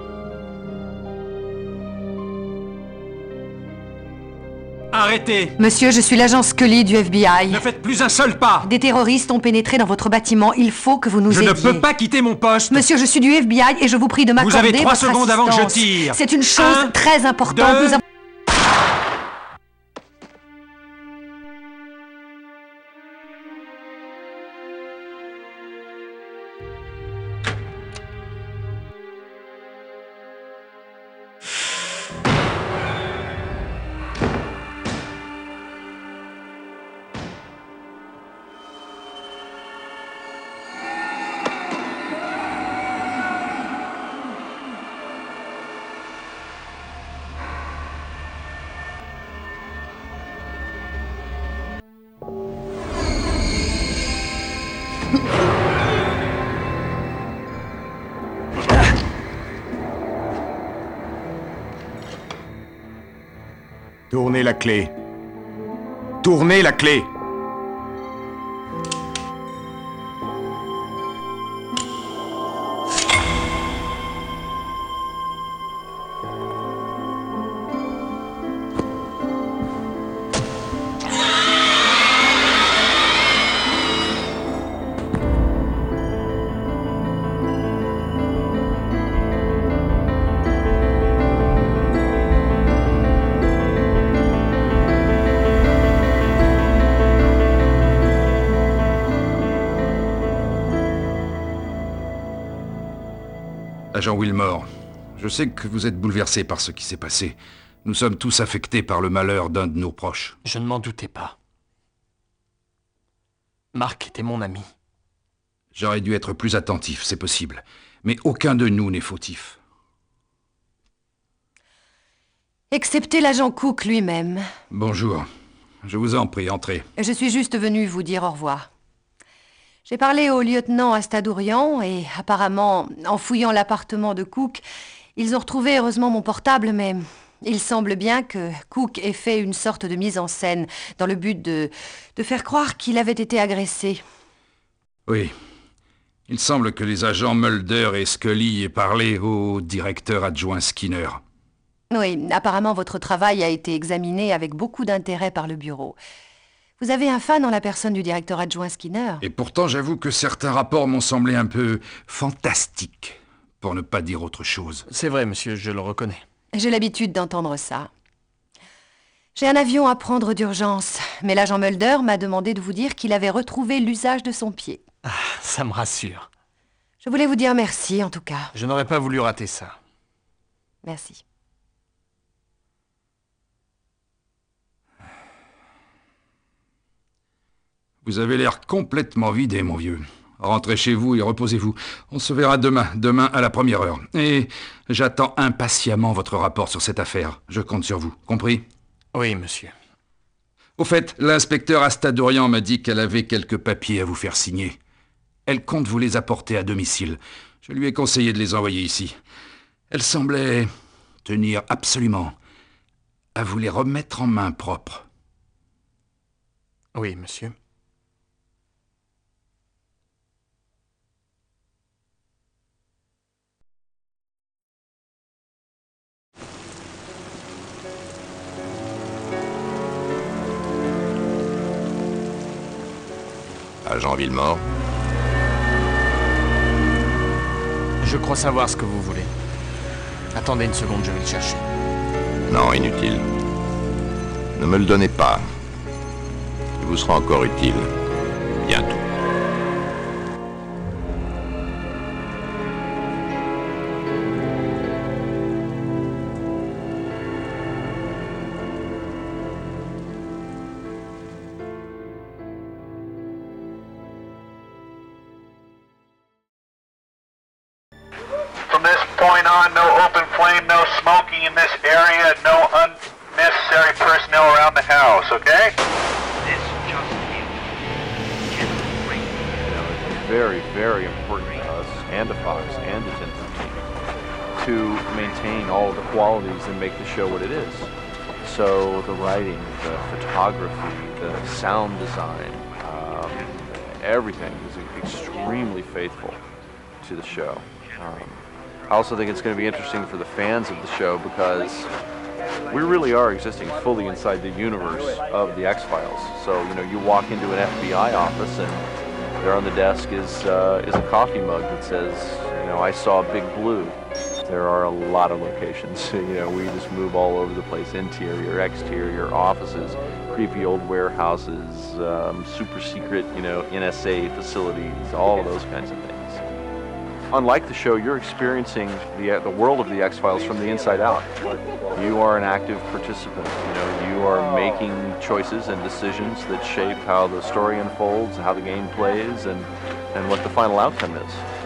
Arrêtez! Monsieur, je suis l'agent Scully du F B I. Ne faites plus un seul pas! Des terroristes ont pénétré dans votre bâtiment. Il faut que vous nous Je aidiez. ne peux pas quitter mon poste! Monsieur, je suis du F B I et je vous prie de m'accorder Vous avez trois votre secondes avant que je assistance. tire. C'est une chose Un, très importante. deux. Nous avons... Tournez la clé. Tournez la clé. Agent Wilmore, je sais que vous êtes bouleversé par ce qui s'est passé. Nous sommes tous affectés par le malheur d'un de nos proches. Je ne m'en doutais pas. Mark était mon ami. J'aurais dû être plus attentif, c'est possible. Mais aucun de nous n'est fautif. Excepté l'agent Cook lui-même. Bonjour. Je vous en prie, entrez. Je suis juste venu vous dire au revoir. J'ai parlé au lieutenant Astadourian et apparemment, en fouillant l'appartement de Cook, ils ont retrouvé heureusement mon portable, mais il semble bien que Cook ait fait une sorte de mise en scène dans le but de, de faire croire qu'il avait été agressé. Oui. Il semble que les agents Mulder et Scully aient parlé au directeur adjoint Skinner. Oui, apparemment votre travail a été examiné avec beaucoup d'intérêt par le bureau. Vous avez un fan en la personne du directeur adjoint Skinner. Et pourtant, j'avoue que certains rapports m'ont semblé un peu fantastiques, pour ne pas dire autre chose. C'est vrai, monsieur, je le reconnais. J'ai l'habitude d'entendre ça. J'ai un avion à prendre d'urgence, mais l'agent Mulder m'a demandé de vous dire qu'il avait retrouvé l'usage de son pied. Ah, ça me rassure. Je voulais vous dire merci, en tout cas. Je n'aurais pas voulu rater ça. Merci. Vous avez l'air complètement vidé, mon vieux. Rentrez chez vous et reposez-vous. On se verra demain, demain à la première heure. Et j'attends impatiemment votre rapport sur cette affaire. Je compte sur vous, compris? Oui, monsieur. Au fait, l'inspecteur Astadourian m'a dit qu'elle avait quelques papiers à vous faire signer. Elle compte vous les apporter à domicile. Je lui ai conseillé de les envoyer ici. Elle semblait tenir absolument à vous les remettre en main propre. Oui, monsieur. Agent Wilmore. Je crois savoir ce que vous voulez. Attendez une seconde, je vais le chercher. Non, inutile. Ne me le donnez pas. Il vous sera encore utile. Bientôt. From this point on, no open flame, no smoking in this area, no unnecessary personnel around the house, okay? This just in. It's very, very important to us and to Fox and to ten fifteen to maintain all of the qualities that make the show what it is. So the writing, the photography, the sound design, um, everything is extremely faithful. to the show. Um, I also think it's going to be interesting for the fans of the show because we really are existing fully inside the universe of the X-Files. So, you know, you walk into an F B I office and there on the desk is uh, is a coffee mug that says, you know, I saw Big Blue. There are a lot of locations. You know, we just move all over the place, interior, exterior, offices, creepy old warehouses, um, super secret, you know, N S A facilities, all of those kinds of things. Unlike the show, you're experiencing the the world of the X-Files from the inside out. You are an active participant. You know, you are making choices and decisions that shape how the story unfolds, how the game plays, and, and what the final outcome is.